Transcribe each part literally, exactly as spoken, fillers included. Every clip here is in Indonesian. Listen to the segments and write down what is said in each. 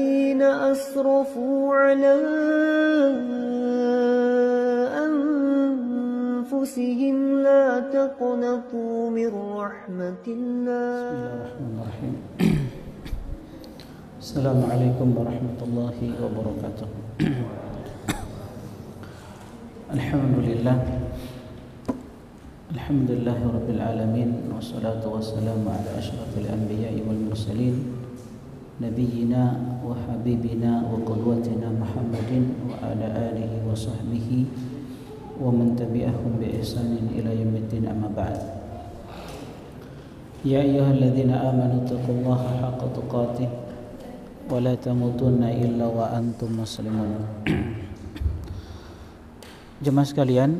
الذين أسرفوا على أنفسهم لا تقنطوا من رحمة الله. بسم الله الرحمن الرحيم. السلام عليكم ورحمة الله وبركاته. الحمد لله الحمد لله رب العالمين والصلاة والسلام على أشرف الأنبياء والمرسلين نبينا وحبيبنا وقدوتنا محمد وعلى آله وصحبه ومن تبعهم بإحسان إلى يوم الدين. أما بعد، يا أيها الذين آمنوا اتقوا الله حق تقاته ولا تموتن إلا وأنتم مسلمون. Jemaah sekalian,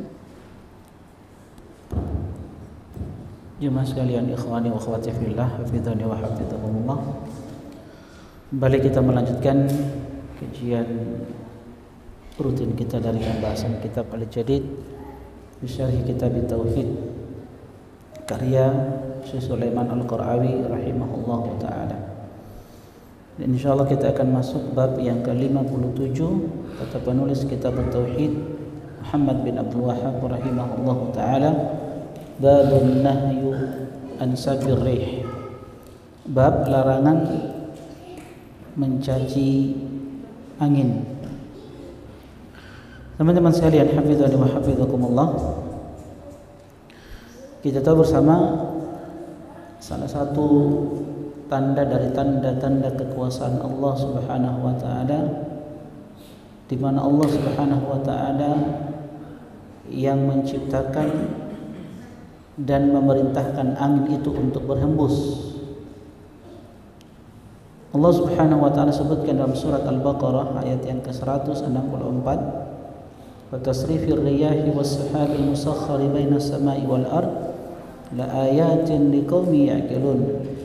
Jemaah sekalian, ikhwani wa akhwati fillah, hafizani wa hafizakumullah. Kembali kita melanjutkan kajian rutin kita dari pembahasan kitab Al-Jadid Syarh Kitab Tauhid karya Syekh Sulaiman Al-Qarawi rahimahullahu taala. Dan insyaallah kita akan masuk bab yang ke lima puluh tujuh kata penulis kitab Tauhid Muhammad bin Abdul Wahhab rahimahullahu taala, babun nahyu an sabir rih, bab larangan mencaci angin. Teman-teman sekalian, hafizani wa hafizakumullah, kita tahu bersama salah satu tanda dari tanda-tanda kekuasaan Allah Subhanahu wa taala, di mana Allah Subhanahu wa taala yang menciptakan dan memerintahkan angin itu untuk berhembus. Allah Subhanahu wa taala sebutkan dalam surat Al-Baqarah ayat yang ke seratus enam puluh empat, wa tasrifir riyahi was-sahabil musakhkhari bainas sama'i wal ard la ayatin liqaumin ya'qilun.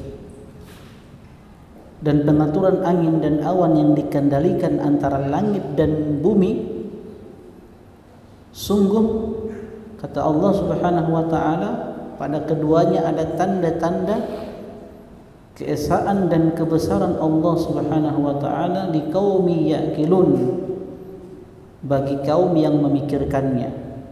Dan pengaturan angin dan awan yang dikendalikan antara langit dan bumi, sungguh kata Allah Subhanahu wa taala, pada keduanya ada tanda-tanda keesaan dan kebesaran Allah Subhanahu wa taala li qaumi ya'qilun, bagi kaum yang memikirkannya.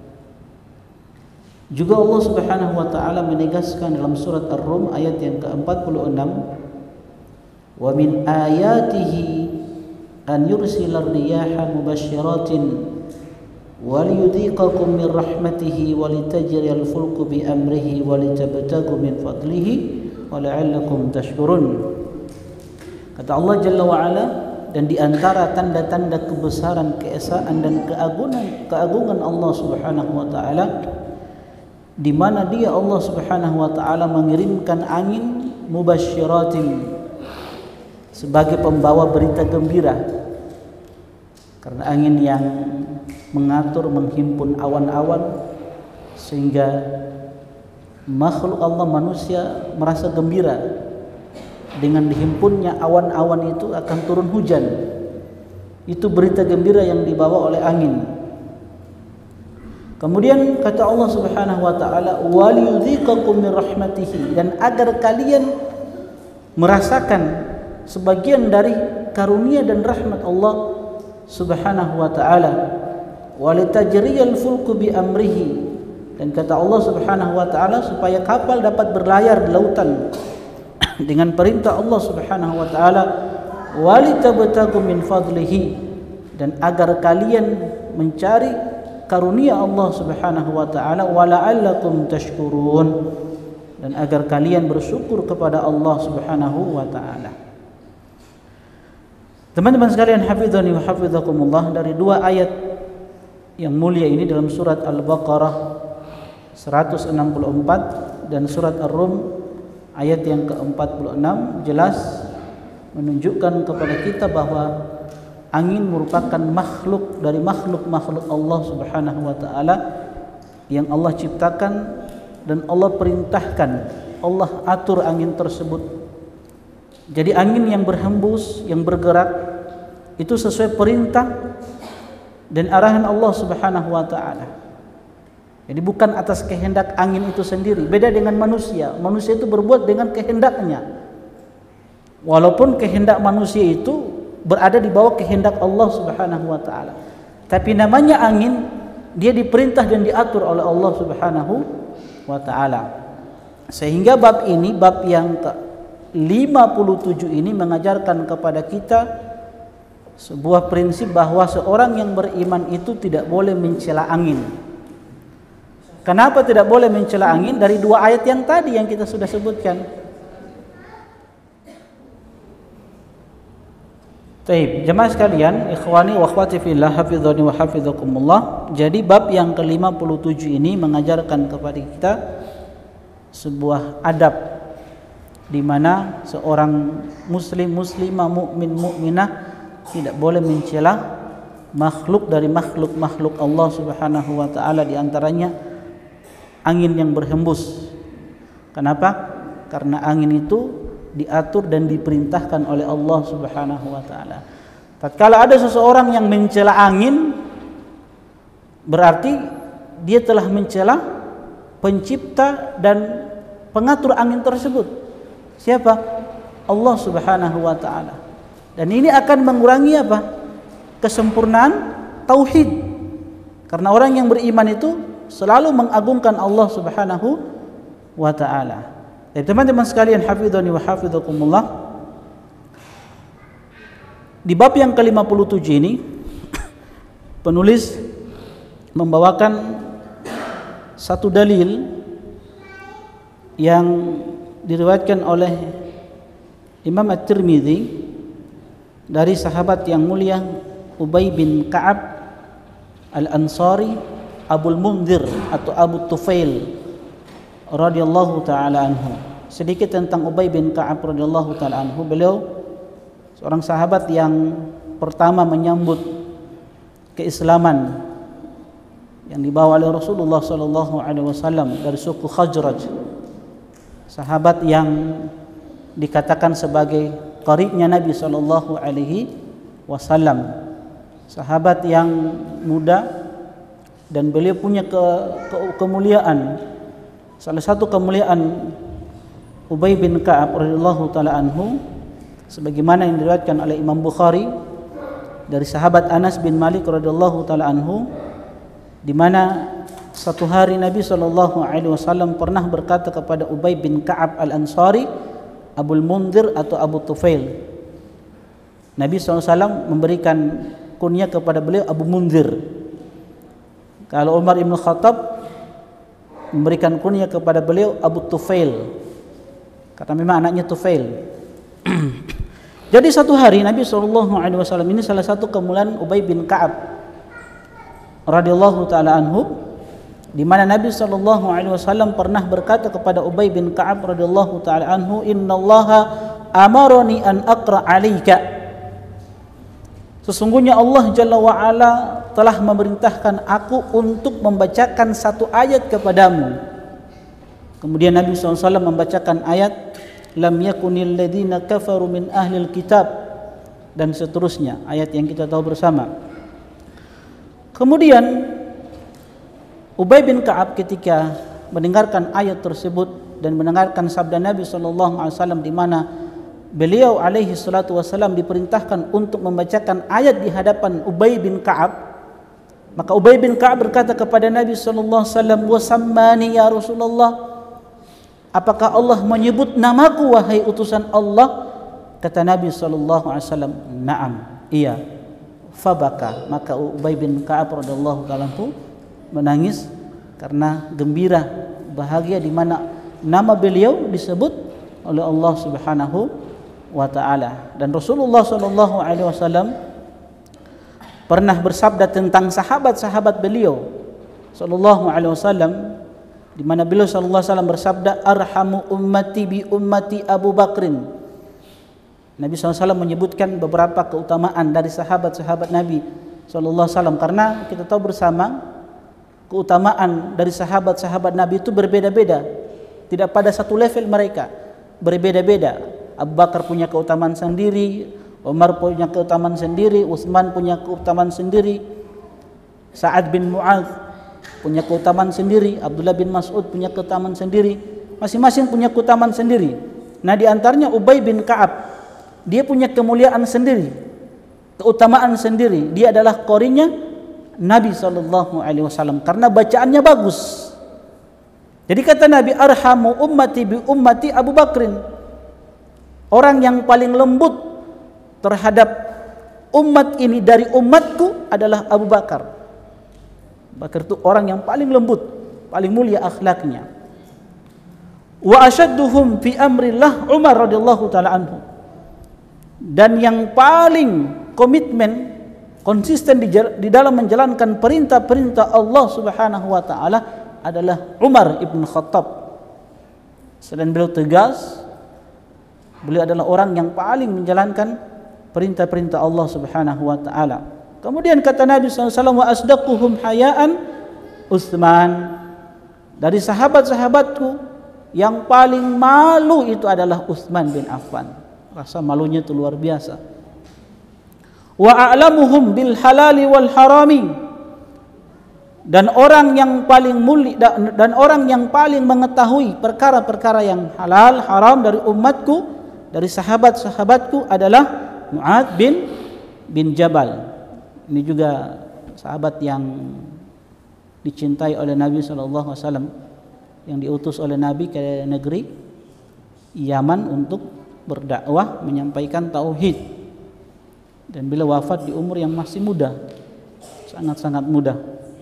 Juga Allah Subhanahu wa taala menegaskan dalam surat Ar-Rum ayat yang ke empat puluh enam, wa min ayatihi an yursilar riyaha mubashshiratin wa liyudhiqakum min rahmatihi wa litajriyal fulku bi amrihi wa litabtagu min fadlihi wa la'allakum tashkurun. Kata Allah Jalla wa Ala, dan di antara tanda-tanda kebesaran, keesaan dan keagungan keagungan Allah Subhanahu wa taala, di mana Dia Allah Subhanahu wa taala mengirimkan angin mubashshiratin, sebagai pembawa berita gembira. Karena angin yang mengatur, menghimpun awan-awan, sehingga makhluk Allah, manusia, merasa gembira dengan dihimpunnya awan-awan itu akan turun hujan. Itu berita gembira yang dibawa oleh angin. Kemudian kata Allah Subhanahu wa taala, waliyudhiqakum min rahmatihi, dan agar kalian merasakan sebagian dari karunia dan rahmat Allah Subhanahu wa taala, walitajriyal fulku bi amrihi, dan kata Allah Subhanahu wa taala supaya kapal dapat berlayar di lautan dengan perintah Allah Subhanahu wa taala, walitabtagu min fadlihi, dan agar kalian mencari karunia Allah Subhanahu wa taala, wala'allakum tashkurun, dan agar kalian bersyukur kepada Allah Subhanahu wa taala. Teman-teman sekalian, hafizani wa hafizakumullah, dari dua ayat yang mulia ini dalam surat Al-Baqarah seratus enam puluh empat dan surat Ar-Rum ayat yang ke empat puluh enam jelas menunjukkan kepada kita bahwa angin merupakan makhluk dari makhluk-makhluk Allah Subhanahu wa taala yang Allah ciptakan dan Allah perintahkan, Allah atur angin tersebut. Jadi angin yang berhembus, yang bergerak itu sesuai perintah dan arahan Allah Subhanahu wa taala. Jadi bukan atas kehendak angin itu sendiri. Beda dengan manusia. Manusia itu berbuat dengan kehendaknya. Walaupun kehendak manusia itu berada di bawah kehendak Allah Subhanahu wa taala. Tapi namanya angin, dia diperintah dan diatur oleh Allah Subhanahu wa taala. Sehingga bab ini, bab yang ke lima puluh tujuh ini mengajarkan kepada kita sebuah prinsip bahwa seorang yang beriman itu tidak boleh mencela angin. Kenapa tidak boleh mencela angin? Dari dua ayat yang tadi yang kita sudah sebutkan. Baik, jemaah sekalian, ikhwani wa akhwati fillah, hafizani wa hafizakumullah. Jadi bab yang ke lima puluh tujuh ini mengajarkan kepada kita sebuah adab di mana seorang muslim, muslimah, mukmin, mukminah tidak boleh mencela makhluk dari makhluk-makhluk Allah Subhanahu wa taala, di antaranya angin yang berhembus. Kenapa? Karena angin itu diatur dan diperintahkan oleh Allah Subhanahu wa taala. Tatkala ada seseorang yang mencela angin, berarti dia telah mencela pencipta dan pengatur angin tersebut. Siapa? Allah Subhanahu wa taala. Dan ini akan mengurangi apa? Kesempurnaan tauhid. Karena orang yang beriman itu selalu mengagungkan Allah Subhanahu wa taala. Jadi teman-teman sekalian, hafizani wa hafizakumullah, di bab yang ke lima puluh tujuh ini penulis membawakan satu dalil yang diriwayatkan oleh Imam At-Tirmidzi dari sahabat yang mulia Ubay bin Ka'ab Al-Ansari Abul Mundhir atau Abu Tufail radhiyallahu taala anhu. Sedikit tentang Ubay bin Ka'ab radhiyallahu taala anhu. Beliau seorang sahabat yang pertama menyambut keislaman yang dibawa oleh Rasulullah sallallahu alaihi wasallam dari suku Khazraj. Sahabat yang dikatakan sebagai qaribnya Nabi sallallahu alaihi wasallam. Sahabat yang muda dan beliau punya ke, ke, kemuliaan. Salah satu kemuliaan Ubay bin Ka'ab radhiyallahu taala anhu sebagaimana yang diriwayatkan oleh Imam Bukhari dari sahabat Anas bin Malik radhiyallahu taala anhu, di mana satu hari Nabi sallallahu alaihi wasallam pernah berkata kepada Ubay bin Ka'ab Al-Ansari Abul Mundhir atau Abu Tufail. Nabi sallallahu alaihi wasallam memberikan kunyah kepada beliau Abu Mundhir. Kalau Umar Ibn Khattab memberikan kunyah kepada beliau Abu Tufail, karena memang anaknya Tufail. Jadi satu hari Nabi shallallahu alaihi wasallam, ini salah satu kemuliaan Ubay bin Ka'ab radhiyallahu taala anhu, di mana Nabi shallallahu alaihi wasallam pernah berkata kepada Ubay bin Ka'ab radhiyallahu taala anhu, innallaha amaroni an aqra 'alaika, sesungguhnya Allah Jalla wa'ala telah memerintahkan aku untuk membacakan satu ayat kepadamu. Kemudian Nabi shallallahu alaihi wasallam membacakan ayat lam yakunil ladzina kafaru min ahlil kitab, dan seterusnya, ayat yang kita tahu bersama. Kemudian Ubay bin Ka'ab ketika mendengarkan ayat tersebut dan mendengarkan sabda Nabi shallallahu alaihi wasallam di mana beliau alaihi salatu wasallam diperintahkan untuk membacakan ayat di hadapan Ubay bin Ka'ab, maka Ubay bin Ka'ab berkata kepada Nabi sallallahu alaihi wasallam, "Wasammani ya Rasulullah, apakah Allah menyebut namaku wahai utusan Allah?" Kata Nabi sallallahu alaihi wasallam, "Na'am, iya." Fabaka, maka Ubay bin Ka'ab radhiyallahu ta'ala menangis karena gembira, bahagia di mana nama beliau disebut oleh Allah Subhanahu wa taala. Dan Rasulullah sallallahu alaihi wasallam pernah bersabda tentang sahabat-sahabat beliau sallallahu alaihi wasallam, di mana beliau sallallahu alaihi wasallam bersabda, arhamu ummati bi ummati Abu Bakrin. Nabi sallallahu alaihi wasallam menyebutkan beberapa keutamaan dari sahabat-sahabat Nabi sallallahu alaihi wasallam, karena kita tahu bersama keutamaan dari sahabat-sahabat Nabi itu berbeda-beda, tidak pada satu level mereka, berbeda-beda. Abu Bakar punya keutamaan sendiri, Umar punya keutamaan sendiri, Utsman punya keutamaan sendiri, Sa'ad bin Mu'adz punya keutamaan sendiri, Abdullah bin Mas'ud punya keutamaan sendiri, masing-masing punya keutamaan sendiri. Nah, di antaranya Ubay bin Ka'ab, dia punya kemuliaan sendiri. keutamaan sendiri. Dia adalah qorinya Nabi sallallahu alaihi wasallam karena bacaannya bagus. Jadi kata Nabi, arhamu ummati bi ummati Abu Bakrin. Orang yang paling lembut terhadap umat ini dari umatku adalah Abu Bakar. Bakar itu orang yang paling lembut, paling mulia akhlaknya. Wa asyadduhum fi amrillah Umar radhiyallahu taala anhu. Dan yang paling komitmen, konsisten di, di dalam menjalankan perintah-perintah Allah Subhanahu wa taala adalah Umar ibn Khattab. Selain beliau tegas, beliau adalah orang yang paling menjalankan perintah-perintah Allah Subhanahu wa taala. Kemudian kata Nabi sallallahu alaihi wasallam, wa asdaquhum hayaan Utsman. Dari sahabat-sahabatku yang paling malu itu adalah Utsman bin Affan. Rasa malunya itu luar biasa. Wa a'lamuhum bil halali wal harami. Dan orang yang paling mulia dan orang yang paling mengetahui perkara-perkara yang halal haram dari umatku, dari sahabat-sahabatku adalah Mu'adz bin bin Jabal. Ini juga sahabat yang dicintai oleh Nabi sallallahu alaihi wasallam, yang diutus oleh Nabi ke negeri Yaman untuk berdakwah, menyampaikan tauhid. Dan beliau wafat di umur yang masih muda, sangat-sangat muda.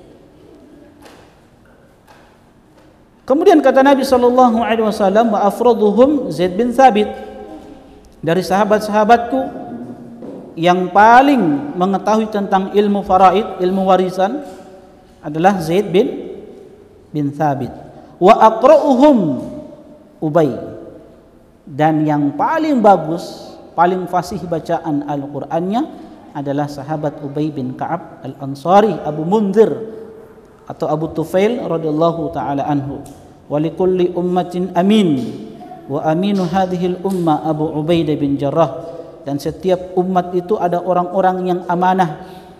Kemudian kata Nabi sallallahu alaihi wasallam, wa afraduhum Zaid bin Thabit. Dari sahabat-sahabatku yang paling mengetahui tentang ilmu faraid, ilmu warisan adalah Zaid bin bin Thabit. Wa aqra'uhum Ubay. Dan yang paling bagus, paling fasih bacaan Al-Qur'annya adalah sahabat Ubay bin Ka'ab Al-Ansari, Abu Munzir atau Abu Tufail radhiyallahu taala anhu. Wa likulli ummatin amin wa aminu hadhil umma Abu Ubaidah bin Jarrah. Dan setiap umat itu ada orang-orang yang amanah,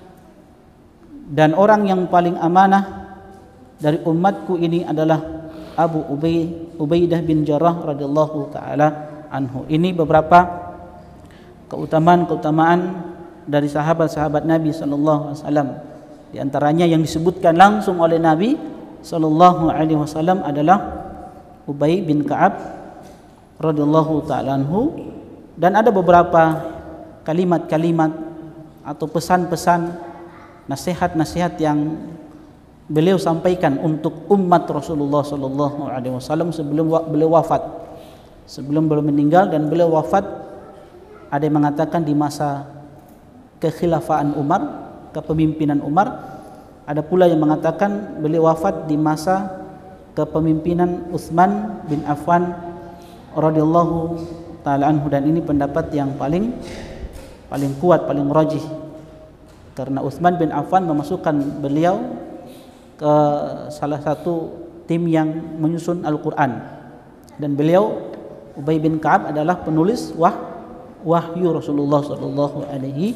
dan orang yang paling amanah dari umatku ini adalah Abu Ubay, Ubaidah bin Jarrah radhiyallahu taala anhu. Ini beberapa keutamaan-keutamaan dari sahabat-sahabat Nabi sallallahu alaihi wasallam. Di antaranya yang disebutkan langsung oleh Nabi sallallahu alaihi wasallam adalah Ubay bin Ka'ab radhiyallahu taala anhu, dan ada beberapa kalimat-kalimat atau pesan-pesan, nasihat-nasihat yang beliau sampaikan untuk umat Rasulullah sallallahu alaihi wasallam sebelum beliau wafat. Sebelum beliau meninggal dan beliau wafat, ada yang mengatakan di masa kekhilafaan Umar, kepemimpinan Umar. Ada pula yang mengatakan beliau wafat di masa kepemimpinan Utsman bin Affan radhiyallahu taala anhu, dan ini pendapat yang paling paling kuat, paling rajih, karena Utsman bin Affan memasukkan beliau ke salah satu tim yang menyusun Al-Quran, dan beliau Ubay bin Ka'ab adalah penulis wah, wahyu Rasulullah sallallahu alaihi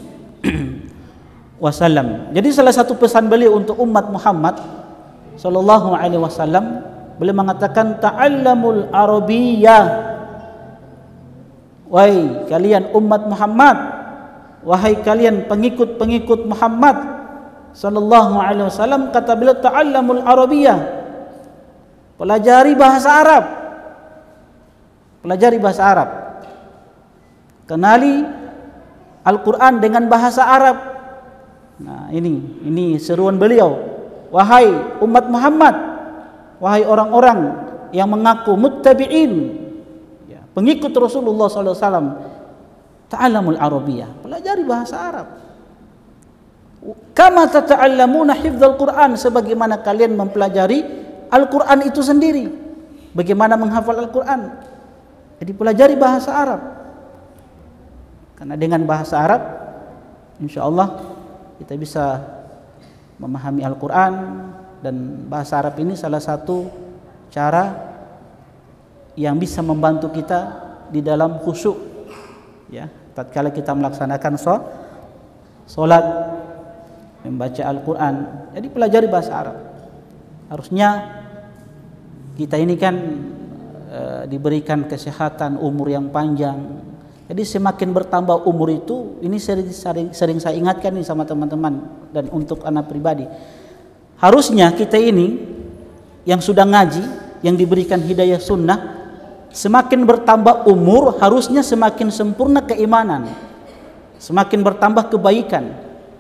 wasallam. Jadi salah satu pesan beliau untuk umat Muhammad sallallahu alaihi wasallam, beliau mengatakan ta'allamul arabiyyah. Wahai kalian umat Muhammad, wahai kalian pengikut-pengikut Muhammad sallallahu alaihi wasallam, kata beliau ta'allamul arabiyyah. Pelajari bahasa Arab. Pelajari bahasa Arab. Kenali Al-Qur'an dengan bahasa Arab. Nah, ini ini seruan beliau. Wahai umat Muhammad, wahai orang-orang yang mengaku muttabi'in, ya, pengikut Rasulullah sallallahu alaihi wasallam, ta'allamul arabiyyah. Pelajari bahasa Arab. Kama tata'allamuna hifdzal Qur'an, sebagaimana kalian mempelajari Al-Qur'an itu sendiri. Bagaimana menghafal Al-Qur'an? Jadi pelajari bahasa Arab. Karena dengan bahasa Arab insyaallah kita bisa memahami Al-Qur'an, dan bahasa Arab ini salah satu cara yang bisa membantu kita di dalam khusyuk, ya, tatkala kita melaksanakan salat, membaca Al-Quran. Jadi pelajari bahasa Arab. Harusnya kita ini kan e, diberikan kesehatan, umur yang panjang. Jadi semakin bertambah umur itu, ini sering, sering, sering saya ingatkan nih sama teman-teman dan untuk anak pribadi. Harusnya kita ini yang sudah ngaji, yang diberikan hidayah sunnah, semakin bertambah umur harusnya semakin sempurna keimanan, semakin bertambah kebaikan,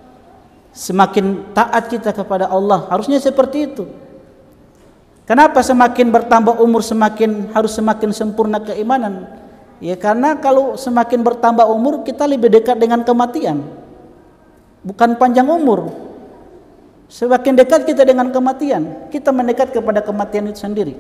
semakin taat kita kepada Allah. Harusnya seperti itu. Kenapa semakin bertambah umur semakin harus semakin sempurna keimanan? Ya karena kalau semakin bertambah umur kita lebih dekat dengan kematian, bukan panjang umur. Semakin dekat kita dengan kematian, kita mendekat kepada kematian itu sendiri.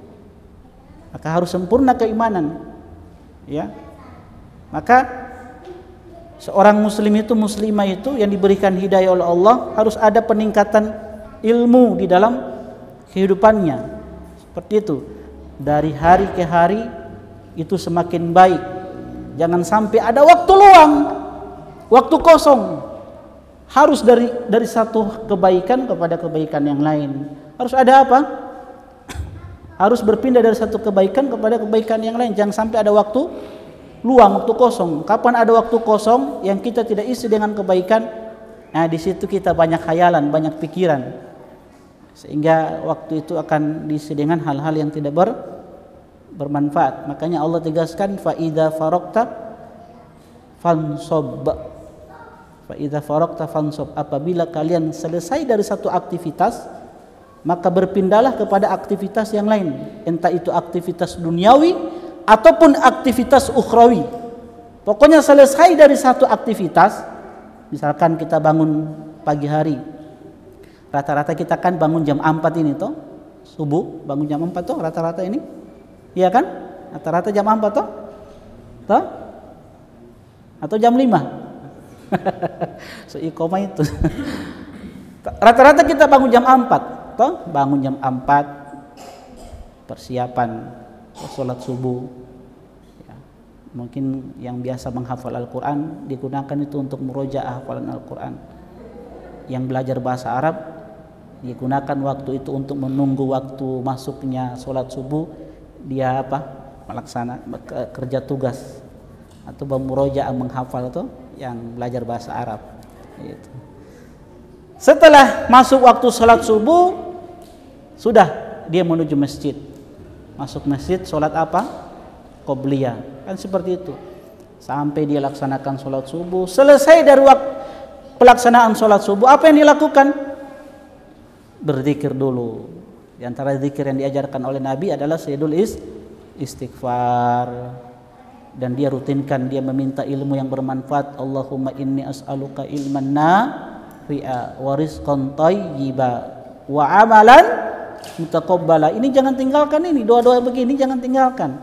Maka harus sempurna keimanan, ya. Maka seorang muslim itu, muslimah itu yang diberikan hidayah oleh Allah harus ada peningkatan ilmu di dalam kehidupannya. Seperti itu, dari hari ke hari itu semakin baik. Jangan sampai ada waktu luang, waktu kosong. Harus dari dari satu kebaikan kepada kebaikan yang lain. Harus ada apa? Harus berpindah dari satu kebaikan kepada kebaikan yang lain. Jangan sampai ada waktu luang, waktu kosong. Kapan ada waktu kosong yang kita tidak isi dengan kebaikan, nah di situ kita banyak khayalan, banyak pikiran. Sehingga waktu itu akan diisi dengan hal-hal yang tidak ber bermanfaat. Makanya Allah tegaskan fa idza faraqta fansob. Fa idza faraqta fansob. Apabila kalian selesai dari satu aktivitas, maka berpindahlah kepada aktivitas yang lain, entah itu aktivitas duniawi ataupun aktivitas ukhrawi. Pokoknya selesai dari satu aktivitas. Misalkan kita bangun pagi hari, rata-rata kita kan bangun jam empat ini toh, subuh bangun jam empat toh rata-rata ini. Iya kan? Rata-rata jam empat toh? Toh? Atau jam lima? So iqomah itu. Rata-rata kita bangun jam empat toh? Bangun jam empat, persiapan sholat subuh. Ya. Mungkin yang biasa menghafal Al-Quran digunakan itu untuk murojaah hafalan Al-Quran. Yang belajar bahasa Arab digunakan waktu itu untuk menunggu waktu masuknya sholat subuh. Dia apa? Melaksana kerja tugas atau bermurojaah menghafal itu yang belajar bahasa Arab. Gitu. Setelah masuk waktu sholat subuh, sudah dia menuju masjid. Masuk masjid, sholat apa? Qobliyah. Kan seperti itu. Sampai dia laksanakan sholat subuh. Selesai dari waktu pelaksanaan sholat subuh, apa yang dilakukan? Berzikir dulu. Di antara zikir yang diajarkan oleh Nabi adalah sayyidul istighfar, dan dia rutinkan, dia meminta ilmu yang bermanfaat. Allahumma inni as'aluka ilman nafi'a wa rizqan thayyiba wa amalan mutaqabbala. Ini jangan tinggalkan, ini doa-doa begini jangan tinggalkan.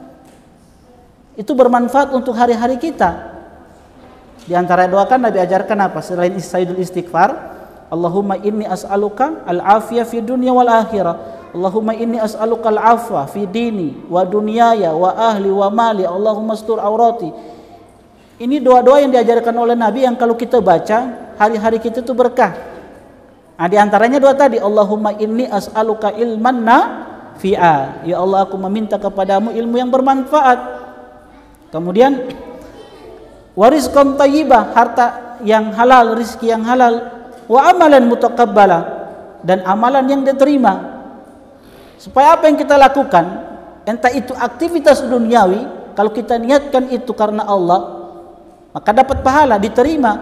Itu bermanfaat untuk hari-hari kita. Di antara doa kan Nabi ajarkan apa? Selain sayyidul istighfar, Allahumma inni as'aluka al-afiyah fi dunya wal akhirah. Allahumma inni as'aluka al-afwa fi dini wa dunyaya wa ahli wa mali. Allahumma astur aurati. Ini doa-doa yang diajarkan oleh Nabi yang kalau kita baca hari-hari kita itu berkah. Nah, di antaranya doa tadi, Allahumma inni as'aluka ilman nafi'a. Ya Allah, aku meminta kepadamu ilmu yang bermanfaat. Kemudian wa rizqan thayyibah, harta yang halal, rizki yang halal, wa amalan mutaqabbala, dan amalan yang diterima. Supaya apa yang kita lakukan, entah itu aktivitas duniawi, kalau kita niatkan itu karena Allah, maka dapat pahala, diterima.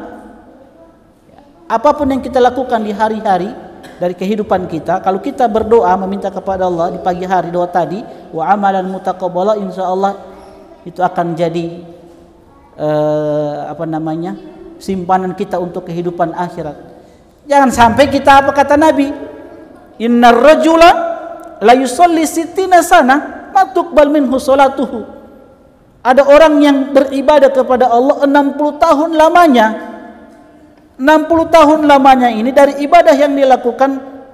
Apapun yang kita lakukan di hari-hari dari kehidupan kita, kalau kita berdoa meminta kepada Allah di pagi hari, doa tadi, wa amalan mutaqabbala, insyaallah itu akan jadi uh, apa namanya? simpanan kita untuk kehidupan akhirat. Jangan sampai kita apa kata Nabi, innar rajula la yusalli sittina sana ma tuqbal minhu salatuhu. Ada orang yang beribadah kepada Allah enam puluh tahun lamanya. enam puluh tahun lamanya ini dari ibadah yang dilakukan,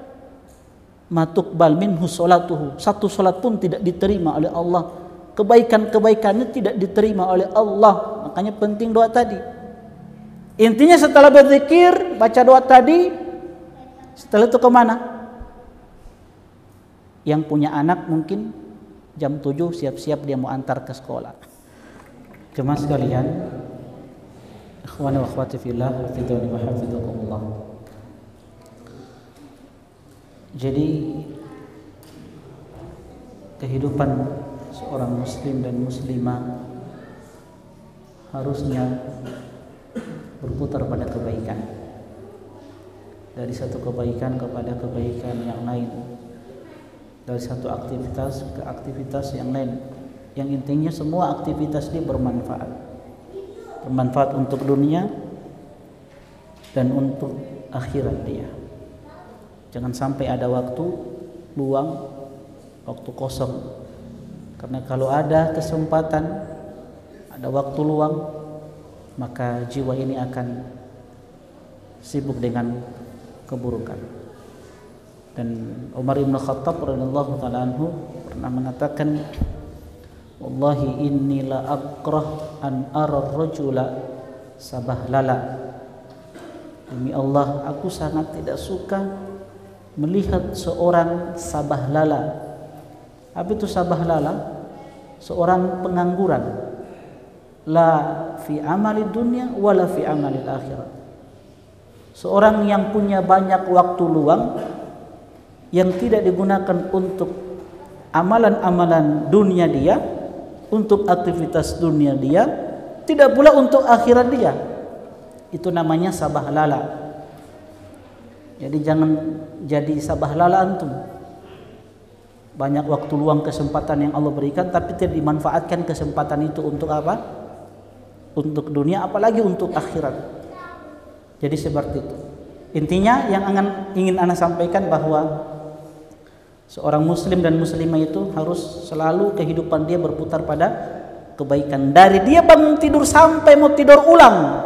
ma tuqbal minhu salatuhu. Satu salat pun tidak diterima oleh Allah. Kebaikan-kebaikannya tidak diterima oleh Allah. Makanya penting doa tadi. Intinya setelah berzikir, baca doa tadi, setelah itu kemana? Yang punya anak mungkin jam tujuh siap-siap dia mau antar ke sekolah. Jemaah sekalian, ikhwani wa akhwati fillah, hafizani wa hafizakumullah. Jadi kehidupan seorang muslim dan muslimah harusnya berputar pada kebaikan, dari satu kebaikan kepada kebaikan yang lain, dari satu aktivitas ke aktivitas yang lain, yang intinya semua aktivitas dia bermanfaat bermanfaat untuk dunia dan untuk akhirat dia. Jangan sampai ada waktu luang, waktu kosong, karena kalau ada kesempatan, ada waktu luang, maka jiwa ini akan sibuk dengan keburukan. Dan Umar bin Khattab radhiyallahu ta'ala anhu pernah mengatakan, wallahi inni la akrah an ara rajula sabahlala. Demi Allah, aku sangat tidak suka melihat seorang sabahlala. Apa itu sabahlala? Seorang pengangguran. La fi amali dunia wala fi amali akhirat. Seorang yang punya banyak waktu luang yang tidak digunakan untuk amalan-amalan dunia dia, untuk aktivitas dunia dia, tidak pula untuk akhirat dia. Itu namanya sabahlala. Jadi jangan jadi sabahlala antum. Banyak waktu luang, kesempatan yang Allah berikan, tapi tidak dimanfaatkan kesempatan itu untuk apa? Untuk dunia, apalagi untuk akhirat. Jadi seperti itu. Intinya yang ingin ana sampaikan bahwa seorang muslim dan muslimah itu harus selalu kehidupan dia berputar pada kebaikan. Dari dia bangun tidur sampai mau tidur ulang,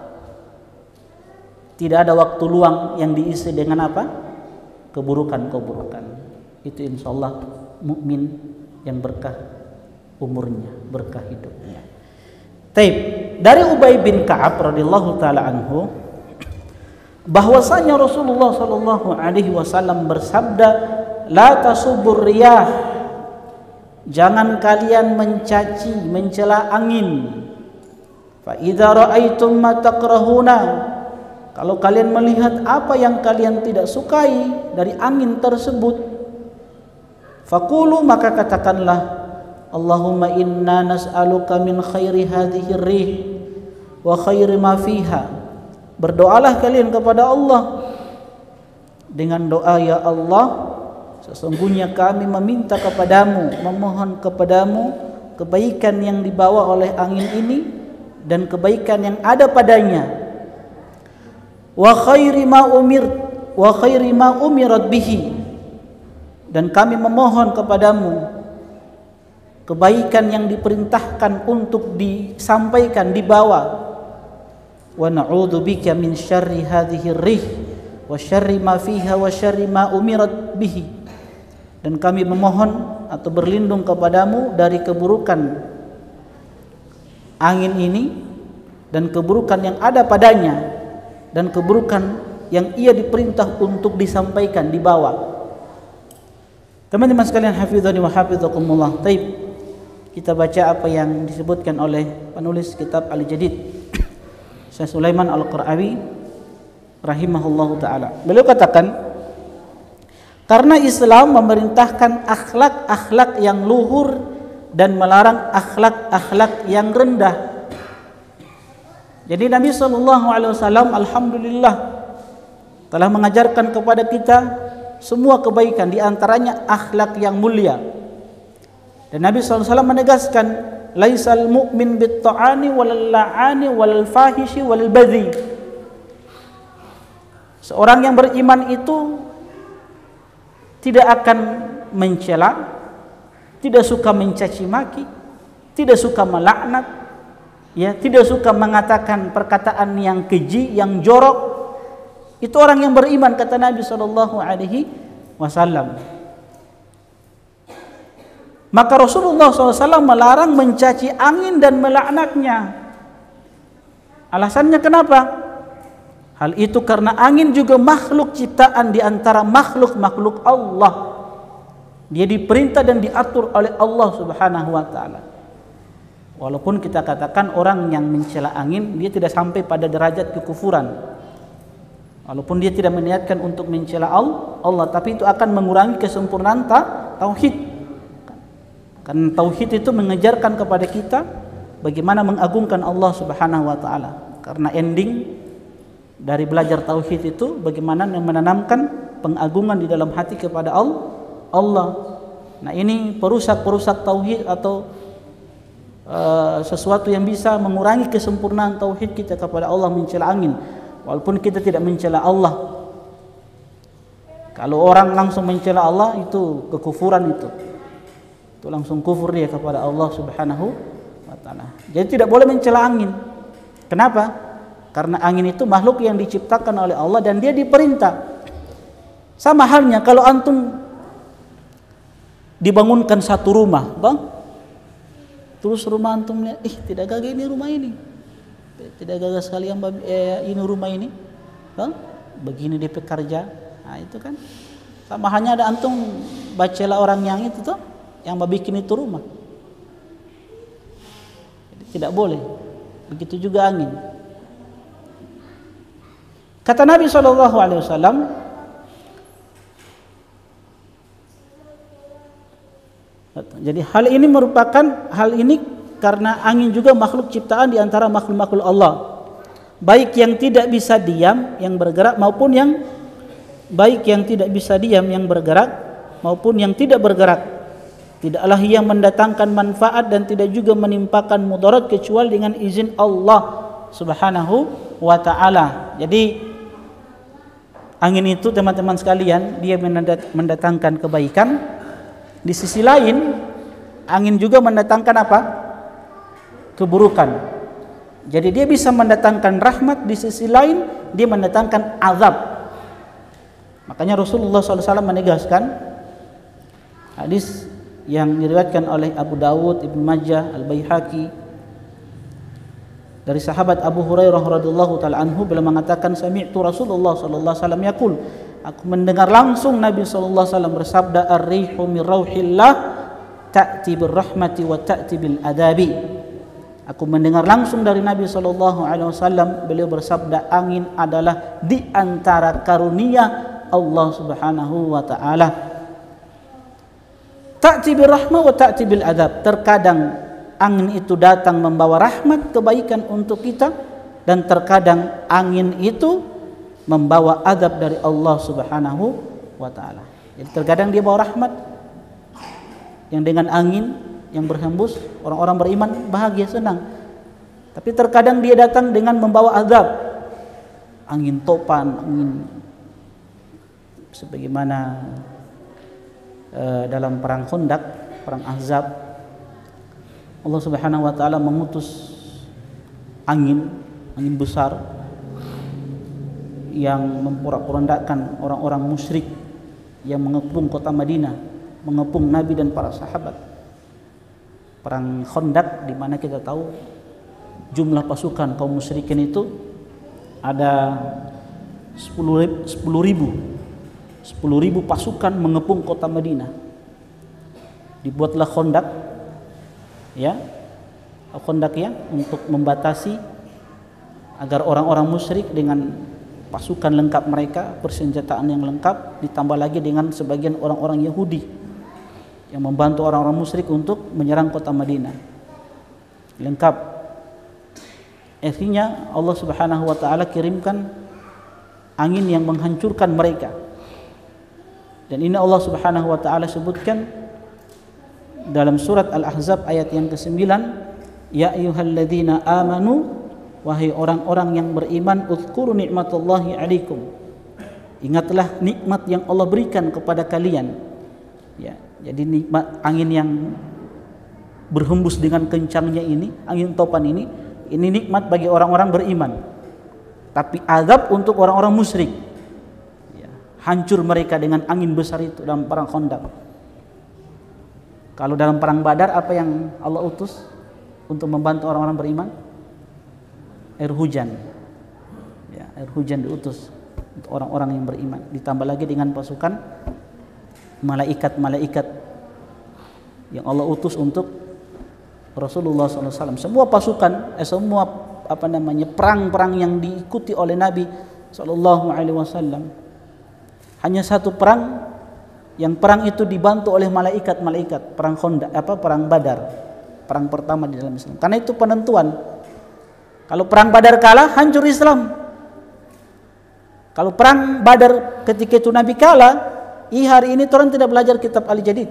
tidak ada waktu luang yang diisi dengan apa? Keburukan-keburukan. Itu insyaallah mukmin yang berkah umurnya, berkah hidupnya. Taib. Dari Ubay bin Ka'ab radhiyallahu taala anhu bahwasanya Rasulullah sallallahu alaihi wasallam bersabda, la tasubur riyah, jangan kalian mencaci, mencela angin. Fa idza ra'aitum ma takrahuna, kalau kalian melihat apa yang kalian tidak sukai dari angin tersebut, faqulu, maka katakanlah, Allahumma inna nas'aluka min khairi hadhihi rih wa khairi ma fiha. Berdoalah kalian kepada Allah dengan doa, ya Allah, sesungguhnya kami meminta kepadamu, memohon kepadamu kebaikan yang dibawa oleh angin ini dan kebaikan yang ada padanya. Wa khairi ma umir wa khairi ma umirat bihi, dan kami memohon kepadamu kebaikan yang diperintahkan untuk disampaikan, dibawa. Wa na'udzubika min syarri hadhihi rih wa syarri ma fiha wa syarri ma umirat bihi, dan kami memohon atau berlindung kepadamu dari keburukan angin ini dan keburukan yang ada padanya dan keburukan yang ia diperintah untuk disampaikan, dibawa. Teman-teman sekalian, hafizani wa hafizakumullah. Taib. Kita baca apa yang disebutkan oleh penulis kitab Al-Jadid, Syekh Sulaiman Al-Qarawi rahimahullahu taala. Beliau katakan, karena Islam memerintahkan akhlak-akhlak yang luhur dan melarang akhlak-akhlak yang rendah. Jadi Nabi sallallahu alaihi wasallam alhamdulillah telah mengajarkan kepada kita semua kebaikan, di antaranya akhlak yang mulia. Dan Nabi sallallahu alaihi wasallam menegaskan, laisal mu'min bit-ta'ani wal la'ani wal fahishi wal badhi. Seorang yang beriman itu tidak akan mencela, tidak suka mencaci maki, tidak suka melaknat, ya, tidak suka mengatakan perkataan yang keji, yang jorok. Itu orang yang beriman, kata Nabi sallallahu alaihi wasallam. Maka Rasulullah shallallahu alaihi wasallam melarang mencaci angin dan melaknatnya. Alasannya kenapa? Hal itu karena angin juga makhluk ciptaan di antara makhluk-makhluk Allah. Dia diperintah dan diatur oleh Allah Subhanahu wa taala. Walaupun kita katakan orang yang mencela angin, dia tidak sampai pada derajat kekufuran. Walaupun dia tidak meniatkan untuk mencela Allah, tapi itu akan mengurangi kesempurnaan tauhid. Karena tauhid itu mengejarkan kepada kita bagaimana mengagungkan Allah Subhanahu wa taala. Karena ending dari belajar tauhid itu bagaimana menanamkan pengagungan di dalam hati kepada Allah. Nah, ini perusak-perusak tauhid atau Uh, sesuatu yang bisa mengurangi kesempurnaan tauhid kita kepada Allah, mencela angin walaupun kita tidak mencela Allah. Kalau orang langsung mencela Allah, itu kekufuran, itu itu langsung kufur dia kepada Allah Subhanahu wa taala. Jadi tidak boleh mencela angin. Kenapa? Karena angin itu makhluk yang diciptakan oleh Allah dan dia diperintah. Sama halnya kalau antum dibangunkan satu rumah, bang, terus rumah antum lihat, ih tidak gagah ini rumah ini, tidak gagah sekali yang eh, ini rumah ini, bang, begini D P kerja, nah itu kan sama hanya ada antum bacalah orang yang itu tuh, yang bikin itu rumah. Jadi tidak boleh. Begitu juga angin. Kata Nabi Shallallahu Alaihi Wasallam, jadi hal ini merupakan hal ini karena angin juga makhluk ciptaan di antara makhluk-makhluk Allah, baik yang tidak bisa diam yang bergerak maupun yang baik yang tidak bisa diam yang bergerak maupun yang tidak bergerak. Tidaklah ia mendatangkan manfaat dan tidak juga menimpakan mudarat kecuali dengan izin Allah Subhanahu wa taala. Jadi angin itu teman-teman sekalian, dia mendatangkan kebaikan. Di sisi lain, angin juga mendatangkan apa? Keburukan. Jadi dia bisa mendatangkan rahmat, di sisi lain dia mendatangkan azab. Makanya Rasulullah shallallahu alaihi wasallam menegaskan, hadis yang diriwayatkan oleh Abu Dawud, Ibnu Majah, Al-Baihaqi, dari sahabat Abu Hurairah radhiyallahu taala anhu, beliau mengatakan, sami'tu Rasulullah sallallahu alaihi wasallam yaqul, aku mendengar langsung Nabi sallallahu alaihi wasallam bersabda, ar-rihu min rauhillah ta'ti bir rahmati wa ta'ti bil adabi. Aku mendengar langsung dari Nabi sallallahu alaihi wasallam, beliau bersabda, angin adalah di antara karunia Allah Subhanahu wa taala. Ta'ti bir rahmah wa ta'ti bil adab. Terkadang angin itu datang membawa rahmat, kebaikan untuk kita, dan terkadang angin itu membawa adab dari Allah Subhanahu wa taala. Jadi terkadang dia bawa rahmat yang dengan angin yang berhembus, orang-orang beriman bahagia, senang. Tapi terkadang dia datang dengan membawa azab, angin topan, angin sebagaimana uh, dalam perang Khandaq, perang Ahzab, Allah Subhanahu wa taala mengutus angin, angin besar yang memporak-porandakan orang-orang musyrik yang mengepung kota Madinah, mengepung Nabi dan para sahabat. Perang Khandaq, di mana kita tahu jumlah pasukan kaum musyrikin itu ada sepuluh ribu pasukan mengepung kota Madinah. Dibuatlah Khandaq, ya, Khandaq ya, untuk membatasi agar orang-orang musyrik dengan pasukan lengkap mereka, persenjataan yang lengkap, ditambah lagi dengan sebagian orang-orang Yahudi yang membantu orang-orang musyrik untuk menyerang kota Madinah. Lengkap. Akhirnya Allah Subhanahu wa taala kirimkan angin yang menghancurkan mereka. Dan ini Allah Subhanahu wa taala sebutkan dalam surat Al-Ahzab ayat yang kesembilan, ya ayyuhalladzina amanu, wahai orang-orang yang beriman, uzkuru nikmatallahi alaikum, ingatlah nikmat yang Allah berikan kepada kalian. Ya, jadi nikmat angin yang berhembus dengan kencangnya ini, angin topan ini, ini nikmat bagi orang-orang beriman. Tapi azab untuk orang-orang musyrik. Ya, hancur mereka dengan angin besar itu dalam perang Khandaq. Kalau dalam perang Badar, apa yang Allah utus untuk membantu orang-orang beriman? Air hujan. Ya, air hujan diutus untuk orang-orang yang beriman. Ditambah lagi dengan pasukan malaikat-malaikat yang Allah utus untuk Rasulullah shallallahu alaihi wasallam. Semua pasukan, eh, semua apa namanya perang-perang yang diikuti oleh Nabi shallallahu alaihi wasallam, hanya satu perang yang perang itu dibantu oleh malaikat-malaikat, perang Khandaq, apa perang Badar, perang pertama di dalam Islam. Karena itu penentuan. Kalau perang Badar kalah, hancur Islam. Kalau perang Badar ketika itu Nabi kalah, i hari ini orang tidak belajar kitab Al-Jadid.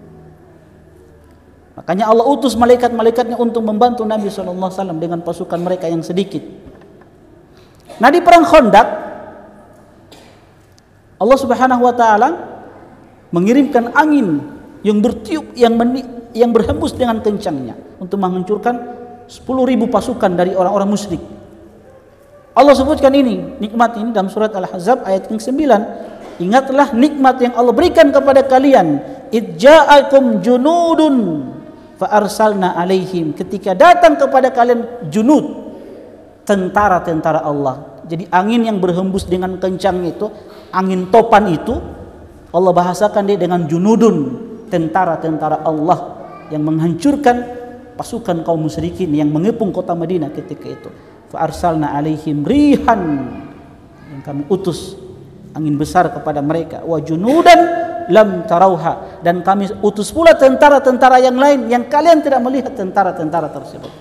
Makanya Allah utus malaikat-malaikatnya untuk membantu Nabi shallallahu alaihi wasallam dengan pasukan mereka yang sedikit. Nah, di perang Khandaq Allah Subhanahu wa taala mengirimkan angin yang bertiup, yang meni, yang berhembus dengan kencangnya untuk menghancurkan sepuluh ribu pasukan dari orang-orang musyrik. Allah sebutkan ini, nikmat ini dalam surat Al-Ahzab ayat yang sembilan. Ingatlah nikmat yang Allah berikan kepada kalian. Idja'akum junudun fa arsalna alaihim. Ketika datang kepada kalian junud, tentara-tentara Allah. Jadi angin yang berhembus dengan kencang itu, angin topan itu, Allah bahasakan dia dengan junudun, tentara-tentara Allah yang menghancurkan pasukan kaum musyrikin yang mengepung kota Madinah ketika itu. Fa arsalna alaihim rihan, yang kami utus angin besar kepada mereka, wa junudan lam tarauha, dan kami utus pula tentara-tentara yang lain yang kalian tidak melihat tentara-tentara tersebut.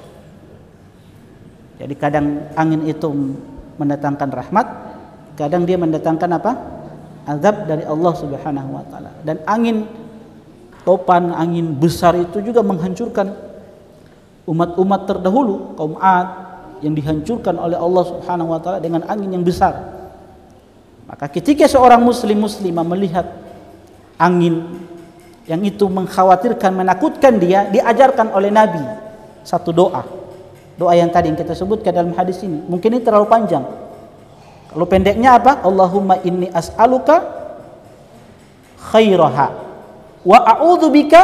Jadi kadang angin itu mendatangkan rahmat, kadang dia mendatangkan apa? Azab dari Allah Subhanahu wa taala. Dan angin topan, angin besar itu juga menghancurkan umat-umat terdahulu, kaum Ad, yang dihancurkan oleh Allah Subhanahu wa taala dengan angin yang besar. Maka ketika seorang muslim muslimah melihat angin yang itu mengkhawatirkan, menakutkan dia, diajarkan oleh Nabi satu doa. Doa yang tadi yang kita sebutkan dalam hadis ini. Mungkin ini terlalu panjang. Kalau pendeknya apa? Allahumma inni as'aluka khairaha wa a'udzubika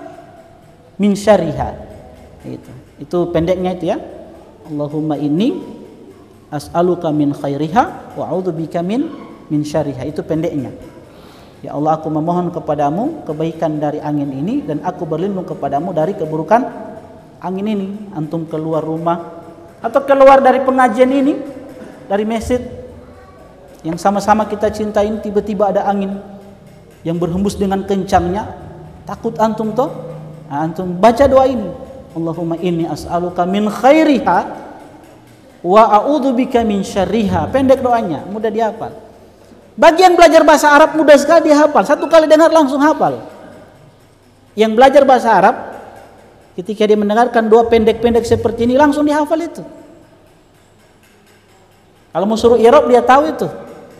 min syarriha. Itu. Itu pendeknya itu ya. Allahumma inni as'aluka min khairiha wa a'udzubika min min syarriha. Itu pendeknya. Ya Allah, aku memohon kepadamu kebaikan dari angin ini, dan aku berlindung kepadamu dari keburukan angin ini. Antum keluar rumah atau keluar dari pengajian ini, dari masjid yang sama-sama kita cintain, tiba-tiba ada angin yang berhembus dengan kencangnya, takut antum toh? Nah, antum baca doa ini, Allahumma inni as'aluka min khairiha wa a'udzubika min syarriha. Pendek doanya, mudah dihafal. Bagian belajar bahasa Arab mudah sekali dihafal, satu kali dengar langsung hafal. Yang belajar bahasa Arab, ketika dia mendengarkan doa pendek-pendek seperti ini, langsung dihafal itu. Kalau mau suruh i'rab dia tahu itu.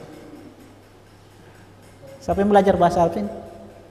Siapa yang belajar bahasa Arab ini?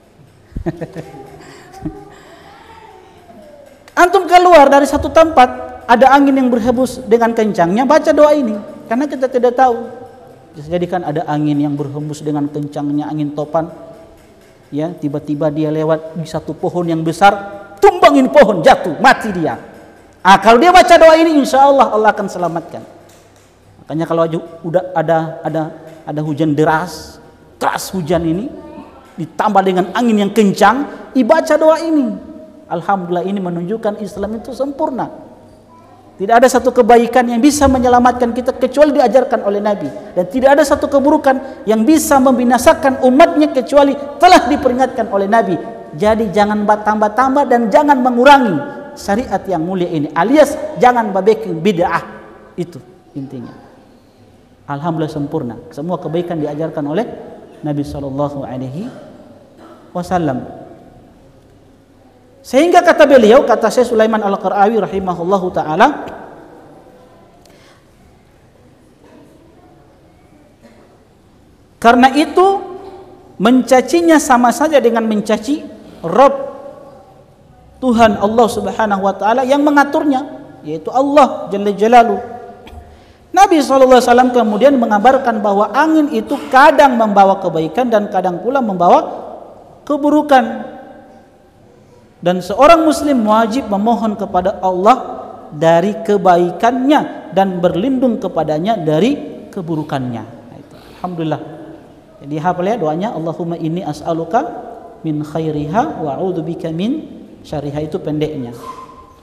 Antum keluar dari satu tempat, ada angin yang berhembus dengan kencangnya, baca doa ini. Karena kita tidak tahu. Bisa jadikan ada angin yang berhembus dengan kencangnya, angin topan. Ya, tiba-tiba dia lewat di satu pohon yang besar, tumbangin pohon, jatuh, mati dia. Ah, kalau dia baca doa ini, insya Allah Allah akan selamatkan. Makanya kalau udah ada ada ada hujan deras, keras hujan ini, ditambah dengan angin yang kencang, dibaca doa ini. Alhamdulillah, ini menunjukkan Islam itu sempurna. Tidak ada satu kebaikan yang bisa menyelamatkan kita kecuali diajarkan oleh Nabi. Dan tidak ada satu keburukan yang bisa membinasakan umatnya kecuali telah diperingatkan oleh Nabi. Jadi jangan tambah-tambah dan jangan mengurangi syariat yang mulia ini. Alias jangan babekin bid'ah. Itu intinya. Alhamdulillah sempurna. Semua kebaikan diajarkan oleh Nabi shallallahu alaihi wasallam. Sehingga kata beliau, kata Syekh Sulaiman Al-Qara'awi rahimahullahu ta'ala, karena itu mencacinya sama saja dengan mencaci Rabb, Tuhan Allah Subhanahu wa ta'ala yang mengaturnya, yaitu Allah Jalla Jalaluh. Nabi shallallahu alaihi wasallam kemudian mengabarkan bahwa angin itu kadang membawa kebaikan dan kadang pula membawa keburukan. Dan seorang muslim wajib memohon kepada Allah dari kebaikannya dan berlindung kepadanya dari keburukannya. Alhamdulillah. Jadi hafal ya doanya, Allahumma inni as'aluka min khairiha wa a'udzubika min syarriha. Itu pendeknya.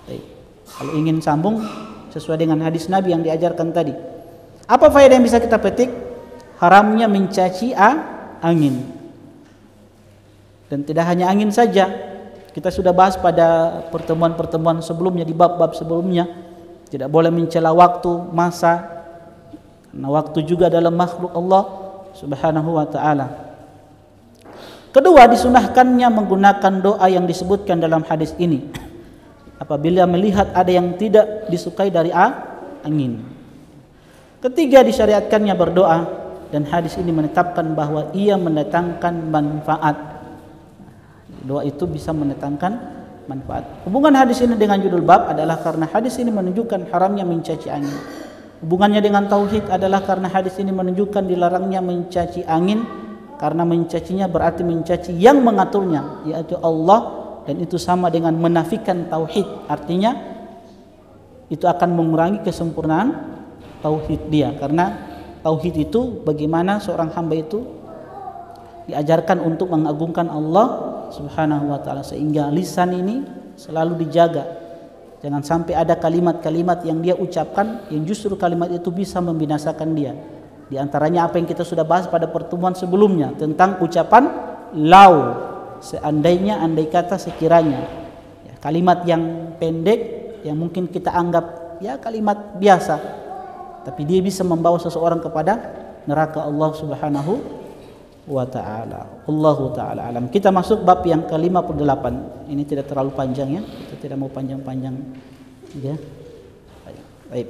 Baik. Kalau ingin sambung sesuai dengan hadis Nabi yang diajarkan tadi. Apa faedah yang bisa kita petik? Haramnya mencaci angin. Dan tidak hanya angin saja. Kita sudah bahas pada pertemuan-pertemuan sebelumnya, di bab-bab sebelumnya. Tidak boleh mencela waktu, masa. Karena waktu juga adalah makhluk Allah Subhanahu wa ta'ala. Kedua, disunahkannya menggunakan doa yang disebutkan dalam hadis ini apabila melihat ada yang tidak disukai dari angin. Ketiga, disyariatkannya berdoa, dan hadis ini menetapkan bahwa ia mendatangkan manfaat. Doa itu bisa mendatangkan manfaat. Hubungan hadis ini dengan judul bab adalah karena hadis ini menunjukkan haramnya mencaci angin. Hubungannya dengan tauhid adalah karena hadis ini menunjukkan dilarangnya mencaci angin, karena mencacinya berarti mencaci yang mengaturnya, yaitu Allah, dan itu sama dengan menafikan tauhid. Artinya itu akan mengurangi kesempurnaan tauhid dia, karena tauhid itu bagaimana seorang hamba itu diajarkan untuk mengagungkan Allah Subhanahu wa ta'ala, sehingga lisan ini selalu dijaga. Jangan sampai ada kalimat-kalimat yang dia ucapkan yang justru kalimat itu bisa membinasakan dia. Di antaranya apa yang kita sudah bahas pada pertemuan sebelumnya tentang ucapan lau, seandainya, andai kata, sekiranya. Ya, kalimat yang pendek yang mungkin kita anggap ya kalimat biasa, tapi dia bisa membawa seseorang kepada neraka Allah Subhanahu wa ta'ala. Allahu ta'ala alam. Kita masuk bab yang ke lima puluh delapan. Ini tidak terlalu panjang ya. Kita tidak mau panjang-panjang ya. Baik. Baik.